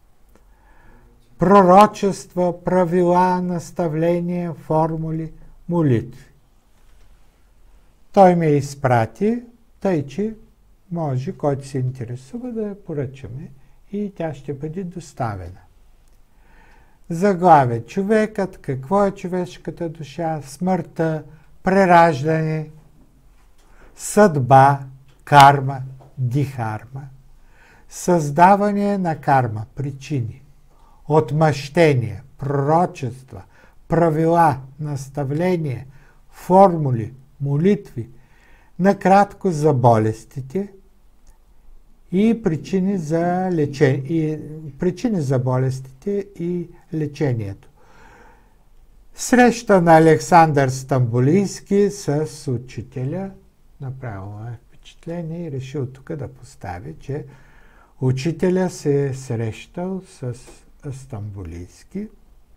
Пророчества, правила, наставления, формули, молитви. Той ме изпрати, тъй че може, който се интересува, да я поръчаме и тя ще бъде доставена. Заглавие: човекът, какво е човешката душа, смъртта, прераждане, съдба, карма, дихарма, създаване на карма, причини, отмъщение, пророчества, правила, наставления, формули, молитви, накратко за болестите и причини за лечение, и причини за болестите и лечението. Среща на Александър Стамболийски с учителя, направо е впечатление и решил тук да постави, че учителя се е срещал с Стамболийски.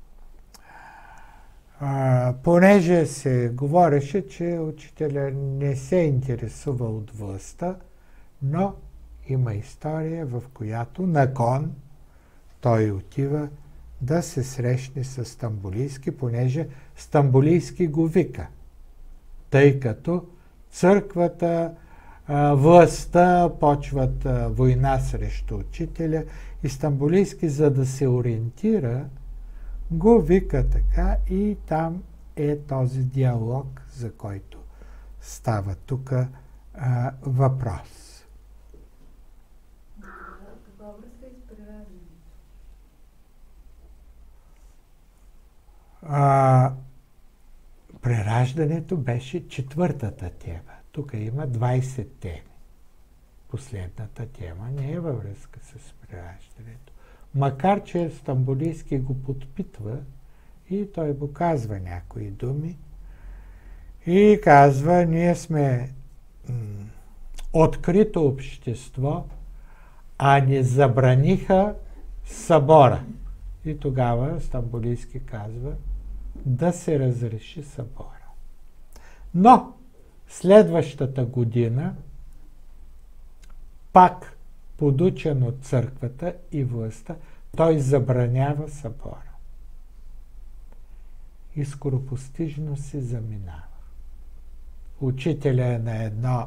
А, понеже се говореше, че учителя не се интересува от властта, но има история, в която на кон той отива да се срещне с Стамболийски, понеже Стамболийски го вика, тъй като църквата, властта почват война срещу учителя и Стамболийски, за да се ориентира, го вика така и там е този диалог, за който става тук а, въпрос. Каква връзка е с прераждането? А, прераждането беше четвъртата тема. Тук има двайсет теми. Последната тема не е във връзка с прераждането. Макар че Стамболийски го подпитва и той го казва някои думи и казва: ние сме м- открито общество, а ни забраниха събора. И тогава Стамболийски казва да се разреши събора. Но следващата година, пак подучен от църквата и властта, той забранява събора. И скоропостижно се заминава. Учителя е на едно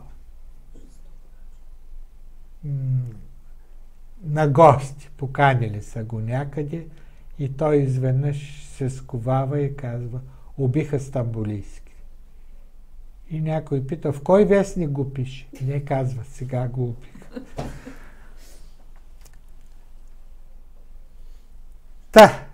м- на гости, поканили са го някъде и той изведнъж се сковава и казва: убиха Стамболийски. И някой пита: в кой вестник го пише? И не казва: сега го убиха. Та,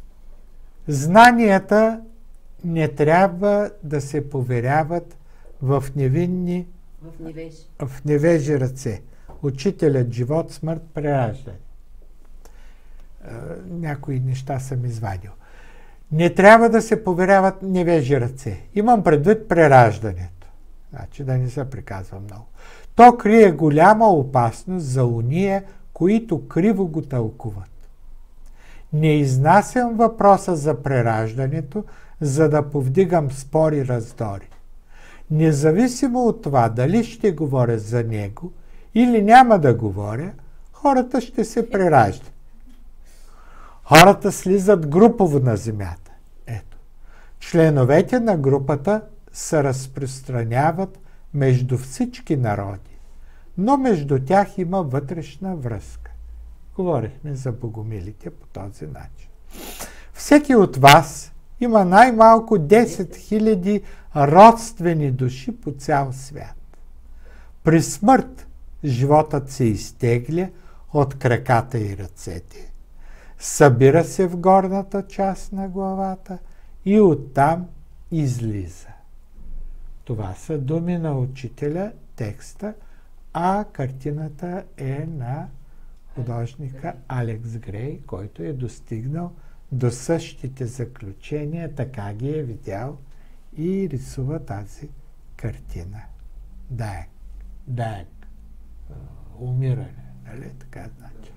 знанията не трябва да се поверяват в невинни, В невежи. в невежи ръце. Учителят, живот, смърт, прераждане. Е, някои неща съм извадил. Не трябва да се поверяват невежи ръце. Имам предвид прераждането. Значи да не се приказва много. То крие голяма опасност за уния, които криво го тълкуват. Не изнасям въпроса за прераждането, за да повдигам спори и раздори. Независимо от това дали ще говоря за него или няма да говоря, хората ще се прераждат. Хората слизат групово на земята. Ето. Членовете на групата се разпространяват между всички народи, но между тях има вътрешна връзка. Говорихме за богомилите по този начин. Всеки от вас има най-малко десет хиляди родствени души по цял свят. При смърт животът се изтегля от краката и ръцете, събира се в горната част на главата и оттам излиза. Това са думи на учителя, текста, а картината е на художника Алекс Грей, който е достигнал до същите заключения, така ги е видял и рисува тази картина. Дайк, дайк, умиране, нали така значи.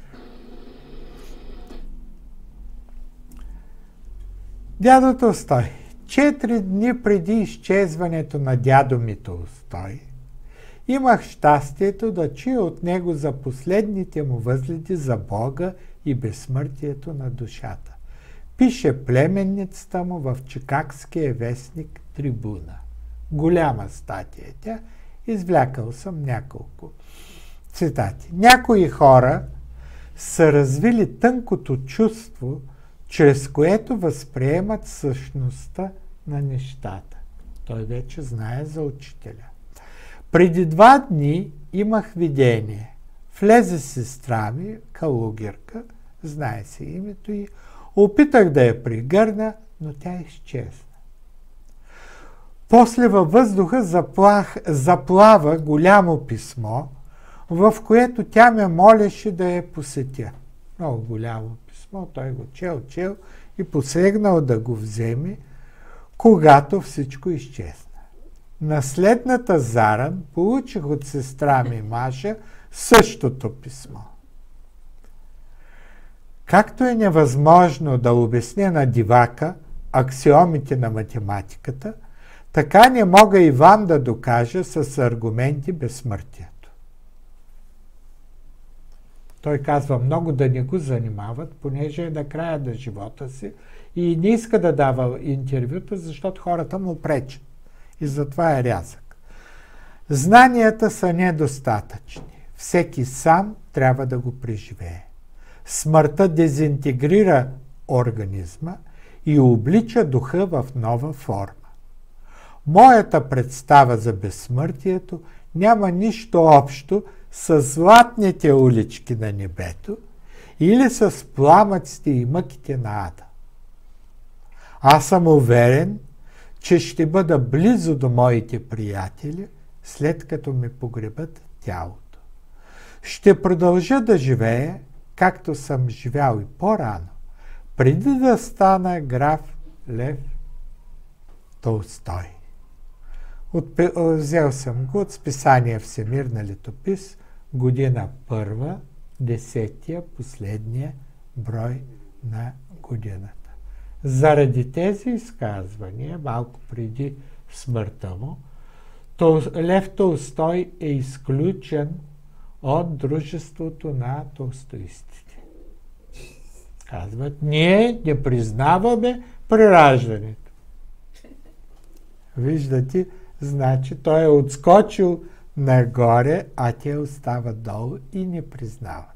Дядо Толстой. Четири дни преди изчезването на дядо ми Толстой, имах щастието да чуя от него за последните му възгледи за Бога и безсмъртието на душата. Пише племенницата му в чикагския вестник Трибуна. Голяма статия тя. Извлякал съм няколко цитати. Някои хора са развили тънкото чувство, чрез което възприемат същността на нещата. Той вече знае за учителя. Преди два дни имах видение. Влезе сестра ми, Калугерка, знае си името й, опитах да я пригърна, но тя изчезна. После във въздуха заплах, заплава голямо писмо, в което тя ме молеше да я посетя. Много голямо писмо, той го чел, чел и посегнал да го вземе, когато всичко изчезна. На следната заран получих от сестра ми Маша същото писмо. Както е невъзможно да обясня на дивака аксиомите на математиката, така не мога и вам да докажа с аргументи безсмъртието. Той казва много да не го занимават, понеже е на края на живота си и не иска да дава интервюта, защото хората му пречат. И затова е рязък. Знанията са недостатъчни. Всеки сам трябва да го преживее. Смъртта дезинтегрира организма и облича духа в нова форма. Моята представа за безсмъртието няма нищо общо с златните улички на небето или с пламъците и мъките на ада. Аз съм уверен, че ще бъда близо до моите приятели, след като ме погребат тялото. Ще продължа да живея, както съм живял и по-рано, преди да стана граф Лев Толстой. От, взел съм го от списание Всемирна летопис, година първа, десетия, последния брой на годината. Заради тези изказвания, малко преди смъртта му, Лев Толстой е изключен от дружеството на толстоистите. Казват, ние не признаваме прераждането. Виждате, значи той е отскочил нагоре, а те остават долу и не признават.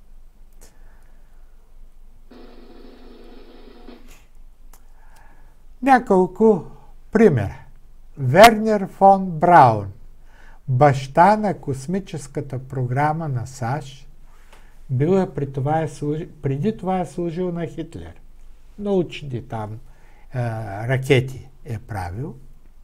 Няколко примера. Вернер фон Браун, баща на космическата програма на САЩ, бил е, при това е служи, преди това е служил на Хитлер. Научни там е, ракети е правил.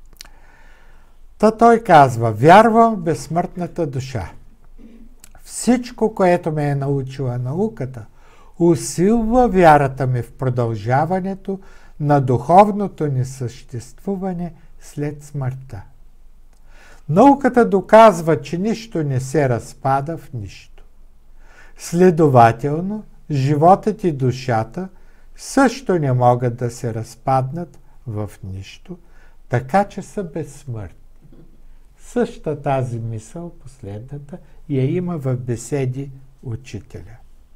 Та той казва, вярвам в безсмъртната душа. Всичко, което ме е научила науката, усилва вярата ми в продължаването на духовното ни съществуване след смъртта. Науката доказва, че нищо не се разпада в нищо. Следователно, животът и душата също не могат да се разпаднат в нищо, така че са безсмъртни. Същата тази мисъл, последната, я има в беседи учителя.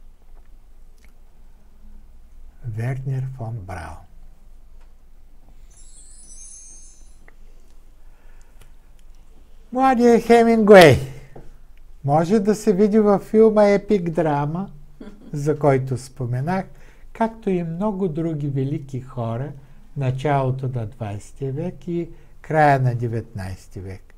Вернер фон Браун. Младия Хемингуей може да се види във филма Епик драма, за който споменах, както и много други велики хора началото на двадесети век и края на деветнадесети век.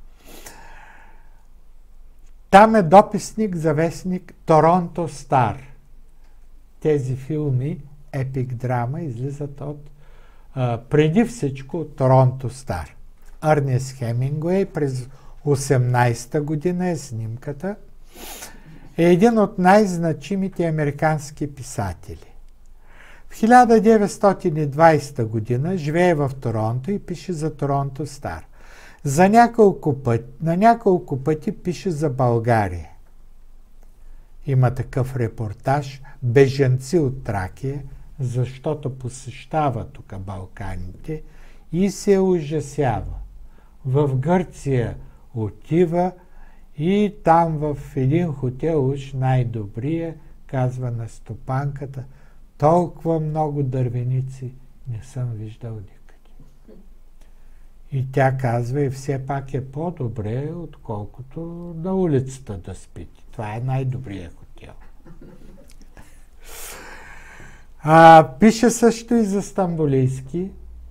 Там е дописник за вестник Торонто Стар. Тези филми, епик драма, излизат от а, преди всичко от Торонто Стар. Ернест Хемингуей през осемнадесета година е снимката. Е един от най-значимите американски писатели. В хиляда деветстотин и двадесета година живее в Торонто и пише за Торонто Стар. За няколко пъти, на няколко пъти пише за България. Има такъв репортаж "Бежанци от Тракия", защото посещава тук Балканите и се ужасява. В Гърция отива и там в един хотел, уж най-добрия, казва на стопанката: толкова много дървеници не съм виждал никъде. И тя казва: и все пак е по-добре, отколкото на улицата да спите. Това е най-добрият хотел. А, пише също и за Стамболийски,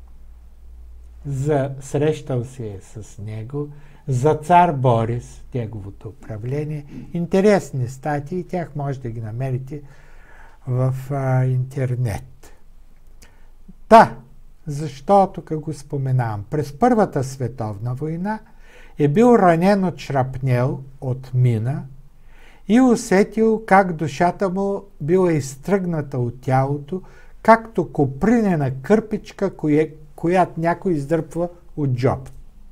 за, срещал се е с него, за цар Борис, неговото управление. Интересни статии, и тях може да ги намерите в а, интернет. Да, защо тук го споменавам? През Първата световна война е бил ранен от шрапнел, от мина, и усетил как душата му била изтръгната от тялото, както копринена кърпичка, кое, която някой издърпва от джоб.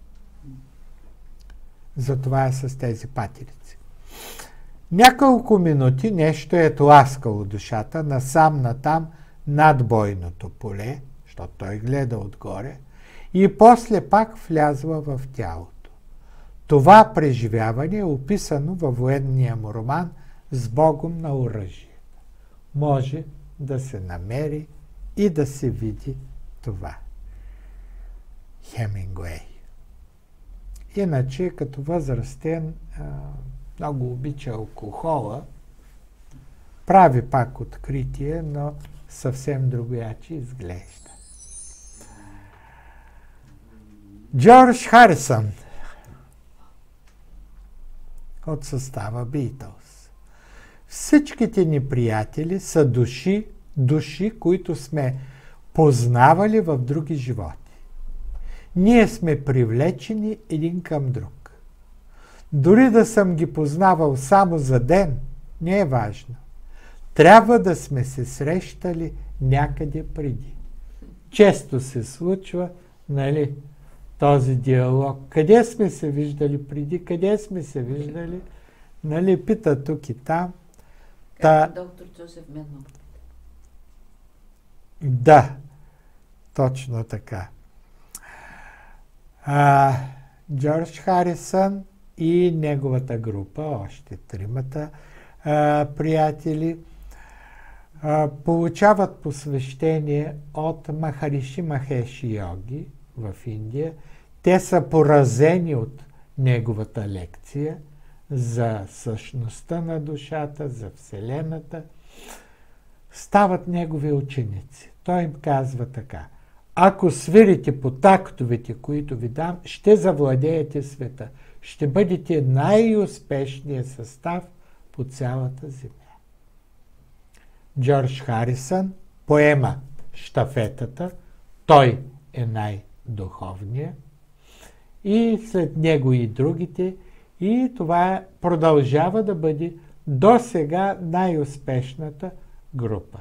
Затова е с тези патерици. Няколко минути нещо е тласкало душата насам натам над бойното поле, защото той гледа отгоре, и после пак влязла в тялото. Това преживяване е описано във военния му роман "С Богом на оръжие". Може да се намери и да се види това. Хемингуей. Иначе, като възрастен, много обича алкохола, прави пак откритие, но съвсем другояче изглежда. Джордж Харисън от състава Beatles. Всичките ни приятели са души, души, които сме познавали в други животи. Ние сме привлечени един към друг. Дори да съм ги познавал само за ден, не е важно. Трябва да сме се срещали някъде преди. Често се случва, нали, този диалог. Къде сме се виждали преди, къде сме се виждали, нали, пита тук и там. Та... Доктор Чошев Медно. Да, точно така. А, Джордж Харисън и неговата група, още тримата а, приятели, а, получават посвещение от Махариши Махеш йоги в Индия. Те са поразени от неговата лекция за същността на душата, за Вселената. Стават негови ученици. Той им казва така: ако свирите по тактовете, които ви дам, ще завладеете света. Ще бъдете най-успешният състав по цялата земя. Джордж Харисън поема щафетата. Той е най-духовният. И след него и другите. И това продължава да бъде до сега най-успешната група.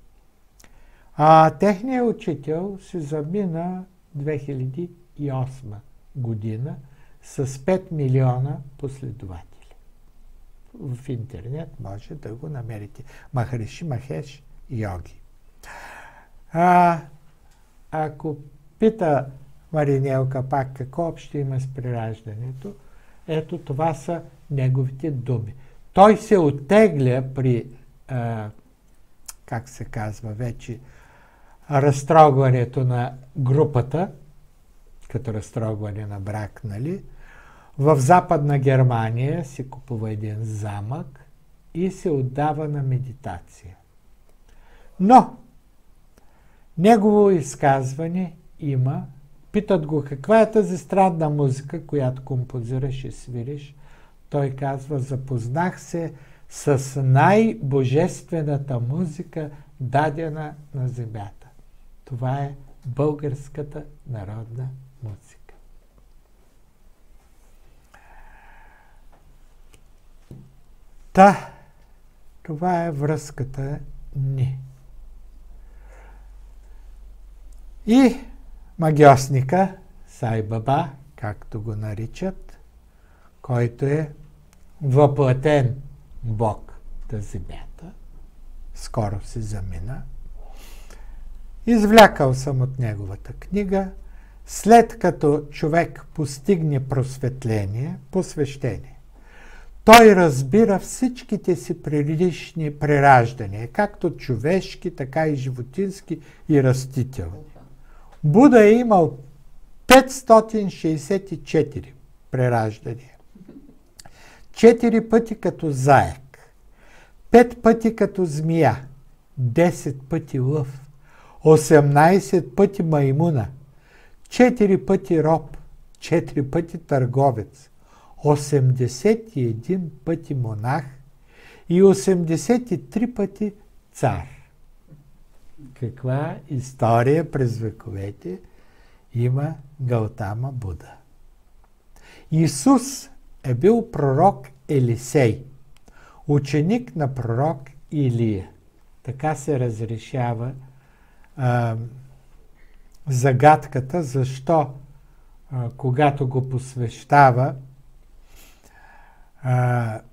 А техният учител се замина две хиляди и осма година с пет милиона последователи. В интернет може да го намерите. Махариши Махеш йоги. А, ако пита Маринелка пак какво общо има с прираждането, ето това са неговите думи. Той се оттегля при, а, как се казва вече, разтрогването на групата, като разтрогване на брак, нали? В Западна Германия си купува един замък и се отдава на медитация. Но Негово изказване има. Питат го, каква е тази странна музика, която композираш и свириш? Той казва, запознах се с най-божествената музика, дадена на земята. Това е българската народна музика. Та, това е връзката ни. И магиосника, Сай Баба, както го наричат, който е въплатен Бог на земята, скоро се замина. Извлякал съм от неговата книга, след като човек постигне просветление, посвещение, той разбира всичките си предишни прераждания, както човешки, така и животински и растителни. Буда е имал петстотин шейсет и четири прераждания. Четири пъти като заек, пет пъти като змия, десет пъти лъв, осемнайсет пъти маймуна, четири пъти роб, четири пъти търговец, осемдесет и един пъти монах и осемдесет и три пъти цар. Каква история през вековете има Гаутама Буда? Исус е бил пророк Елисей, ученик на пророк Илия. Така се разрешава а, загадката, защо а, когато го посвещава, а,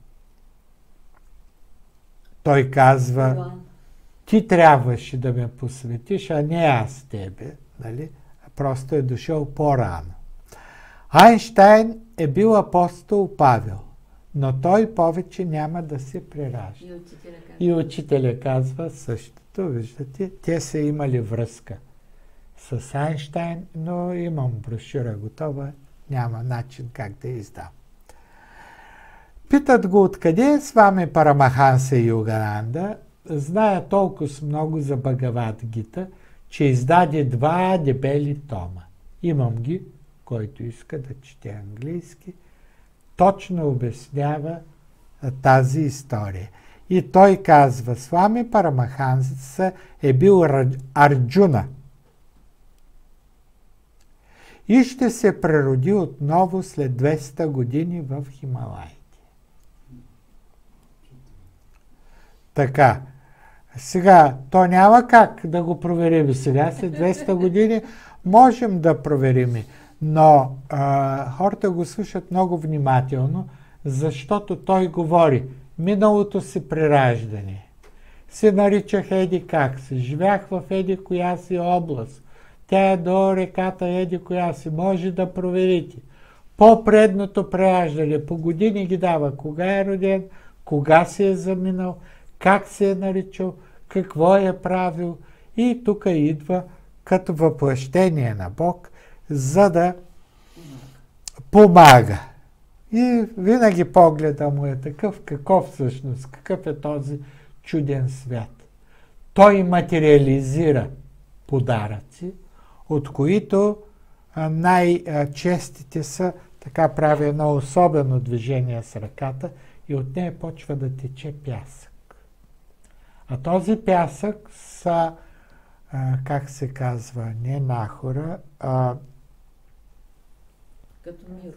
той казва, ти трябваше да ме посветиш, а не аз тебе. Нали? Просто е дошъл по-рано. Айнщайн е бил апостол Павел, но той повече няма да се преражда. И учителя казва, И учителя казва същото. Виждате, те са имали връзка с Айнщайн, но имам брошура готова, няма начин как да я издам. Питат го, откъде е с вами Парамаханса Йогананда? Зная толкова много за Бхагавад Гита, че издаде два дебели тома. Имам ги, който иска да чете английски. Точно обяснява тази история. И той казва, с вами Парамаханса е бил Арджуна и ще се прероди отново след двеста години в Хималаите. Така, сега, то няма как да го проверим сега, след двеста години можем да проверим, но а, хората го слушат много внимателно, защото той говори, миналото си прераждане, се наричах еди как си, живях в еди коя си област, тя е до реката еди коя си, може да проверите. По-предното прераждане, по години ги дава, кога е роден, кога се е заминал, как се е наричал, какво е правил, и тук идва като въплъщение на Бог, за да помага. И винаги погледа му е такъв, какъв всъщност, какъв е този чуден свят. Той материализира подаръци, от които най-честите са, така прави едно особено движение с ръката и от нея почва да тече пясък. А този пясък са, а, как се казва, не нахора, а като мир.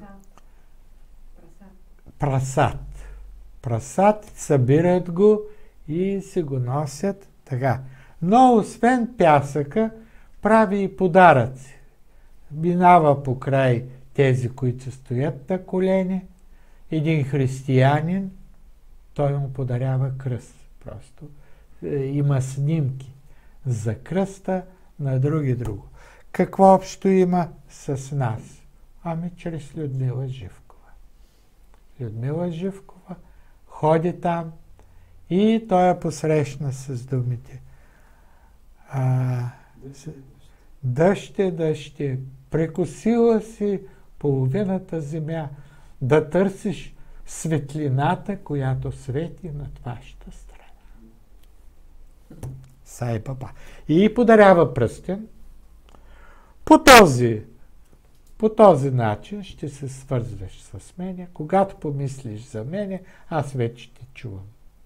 Прасат. Прасат, събират го и се го носят така. Но освен пясъка, прави и подаръци. Минава покрай тези, които стоят на колени. Един християнин, той му подарява кръст. Просто има снимки за кръста, на други друго. Какво общо има с нас? Ами чрез Людмила Живкова. Людмила Живкова ходи там и той я посрещна с думите. А, дъще, дъще, прекусила си половината земя да търсиш светлината, която свети над вашата страна. Сай Баба. И подарява пръстен. По този, по този начин ще се свързваш с мене. Когато помислиш за мене, аз вече те чувам.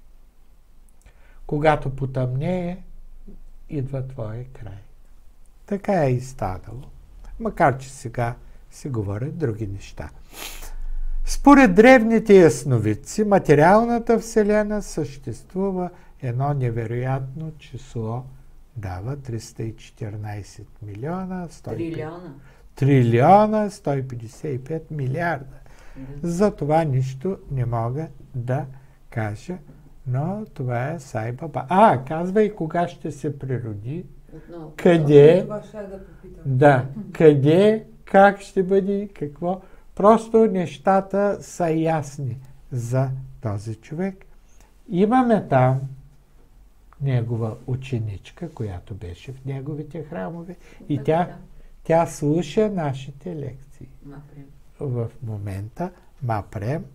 Когато потъмнее, идва твоя край. Така е и станало. Макар че сега се говорят други неща. Според древните ясновидци, материалната вселена съществува едно невероятно число, дава триста и четиринайсет милиона, сто и пет, Трилиона. трилиона, сто и петдесет и пет милиарда. Да. За това нищо не мога да кажа, но това е Сай Баба. А, казва и кога ще се природи, Отново. къде, Това ще да попитам. да, къде, как ще бъде, какво. Просто нещата са ясни за този човек. Имаме там негова ученичка, която беше в неговите храмове и Така, тя, да. тя слуша нашите лекции. Напред. В момента, Мапрем.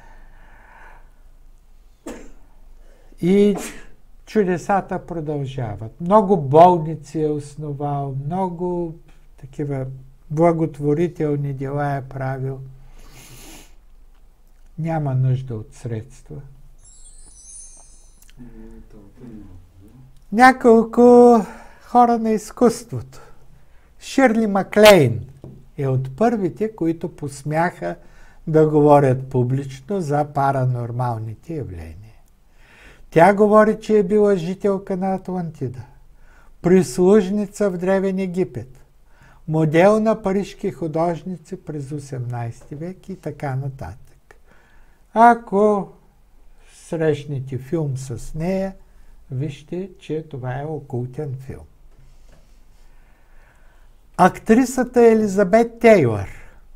И чудесата продължават. Много болници е основал, много такива благотворителни дела е правил. Няма нужда от средства. Няколко хора на изкуството. Ширли Маклейн е от първите, които посмяха да говорят публично за паранормалните явления. Тя говори, че е била жителка на Атлантида, прислужница в Древен Египет, модел на парижки художници през осемнайсети век и така нататък. Ако срещнете филм с нея, вижте, че това е окултен филм. Актрисата Елизабет Тейлър,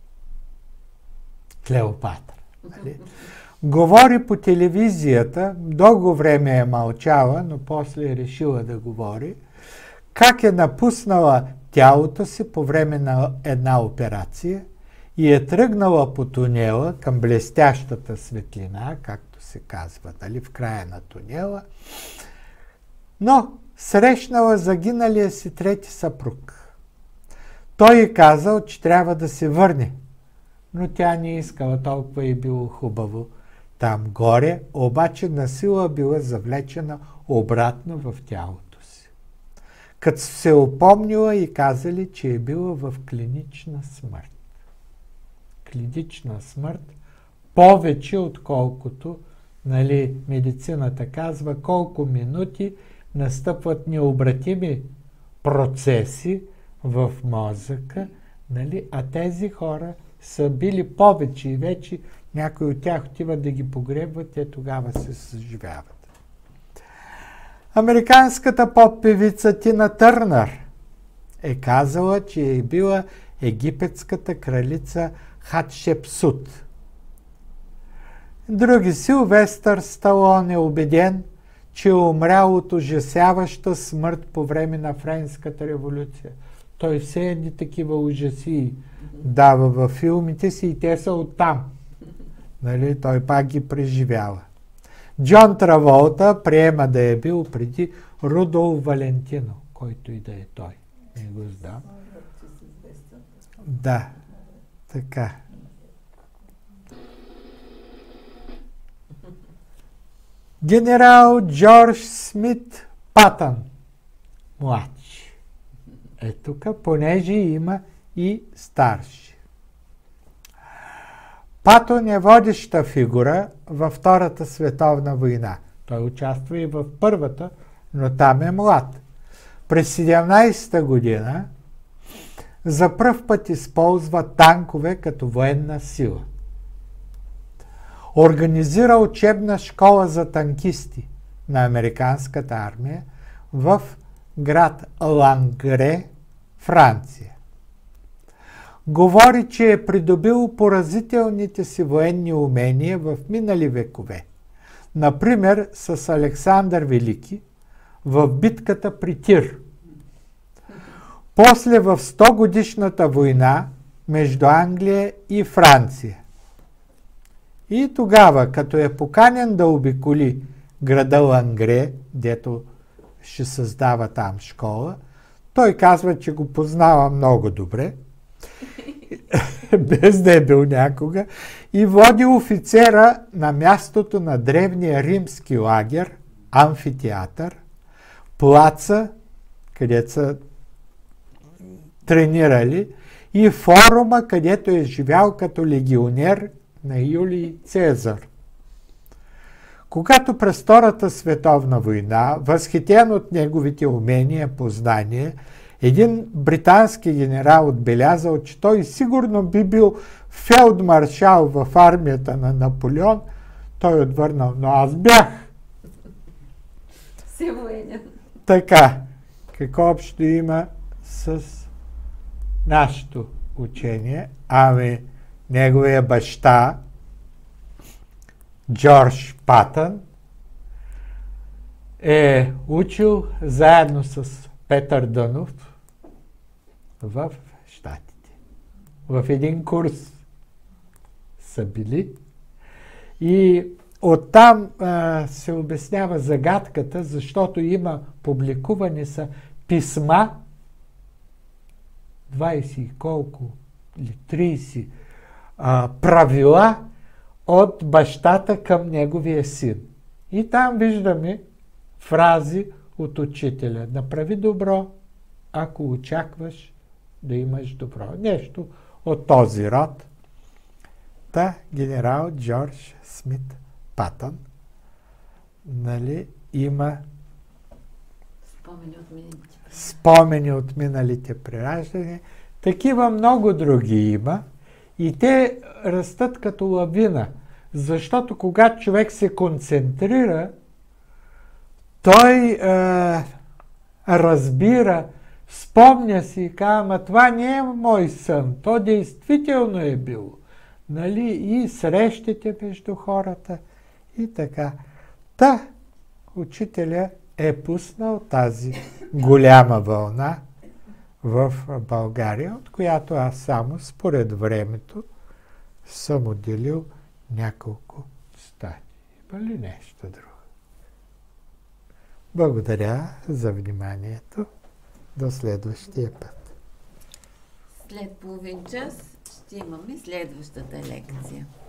Клеопатра, нали? Говори по телевизията, дълго време е мълчала, но после е решила да говори, как е напуснала тялото си по време на една операция и е тръгнала по тунела към блестящата светлина, както се казва, дали, в края на тунела, но срещнала загиналия си трети съпруг. Той е казал, че трябва да се върне, но тя не искала, толкова е било хубаво там горе, обаче насила била завлечена обратно в тялото си. Като се опомнила и казали, че е била в клинична смърт. Клинична смърт повече отколкото, нали, медицината казва, колко минути настъпват необратими процеси в мозъка, нали, а тези хора са били повече и вече някои от тях отиват да ги погребват, те тогава се съживяват. Американската поп-певица Тина Търнър е казала, че е била египетската кралица Хатшепсут. Други, Силвестър Сталон, е убеден, че е умрял от ужасяваща смърт по време на Френската революция. Той все едни такива ужаси дава във филмите си и те са оттам. Нали, той пак ги преживява. Джон Траволта приема да е бил преди Рудолф Валентино, който и да е той. Не го знам. Да, така. Генерал Джордж Смит Патън, младши. Е тук, понеже има и старши. Патън е водеща фигура във Втората световна война. Той участва и в Първата, но там е млад. През седемнайсета година за пръв път използва танкове като военна сила. Организира учебна школа за танкисти на американската армия в град Лангре, Франция. Говори, че е придобил поразителните си военни умения в минали векове. Например, с Александър Велики в битката при Тир. После в стогодишната война между Англия и Франция. И тогава, като е поканен да обиколи града Лангре, дето ще създава там школа. Той казва, че го познава много добре, без да е бил някога, и води офицера на мястото на древния римски лагер, амфитеатър, плаца, където са тренирали, и форума, където е живял като легионер на Юлий Цезар. Когато през Втората световна война, възхитен от неговите умения, познания, един британски генерал отбелязал, че той сигурно би бил фелдмаршал в армията на Наполеон, той отвърнал: но аз бях. Си военен. Така, какво общо има с нашето учение? Ами, неговия баща, Джордж Патън, е учил заедно с Петър Дънов в Щатите. В един курс са били. И оттам а, се обяснява загадката, защото има публикувани са писма, двайсет и колко, или трийсет а, правила от бащата към неговия син. И там виждаме фрази от учителя: направи добро, ако очакваш да имаш добро. Нещо от този род. Та генерал Джордж Смит Патън, нали, има спомени от миналите, спомени от миналите прераждания. Такива много други има и те растат като лавина, защото когато човек се концентрира, той е, разбира, спомня си и казва: ама това не е мой сън, то действително е било. Нали? И срещите между хората и така. Та, учителя е пуснал тази голяма вълна в България, от която аз само според времето съм отделил няколко статии. Има ли нещо друго? Благодаря за вниманието. До следващия път. След половин час ще имаме следващата лекция.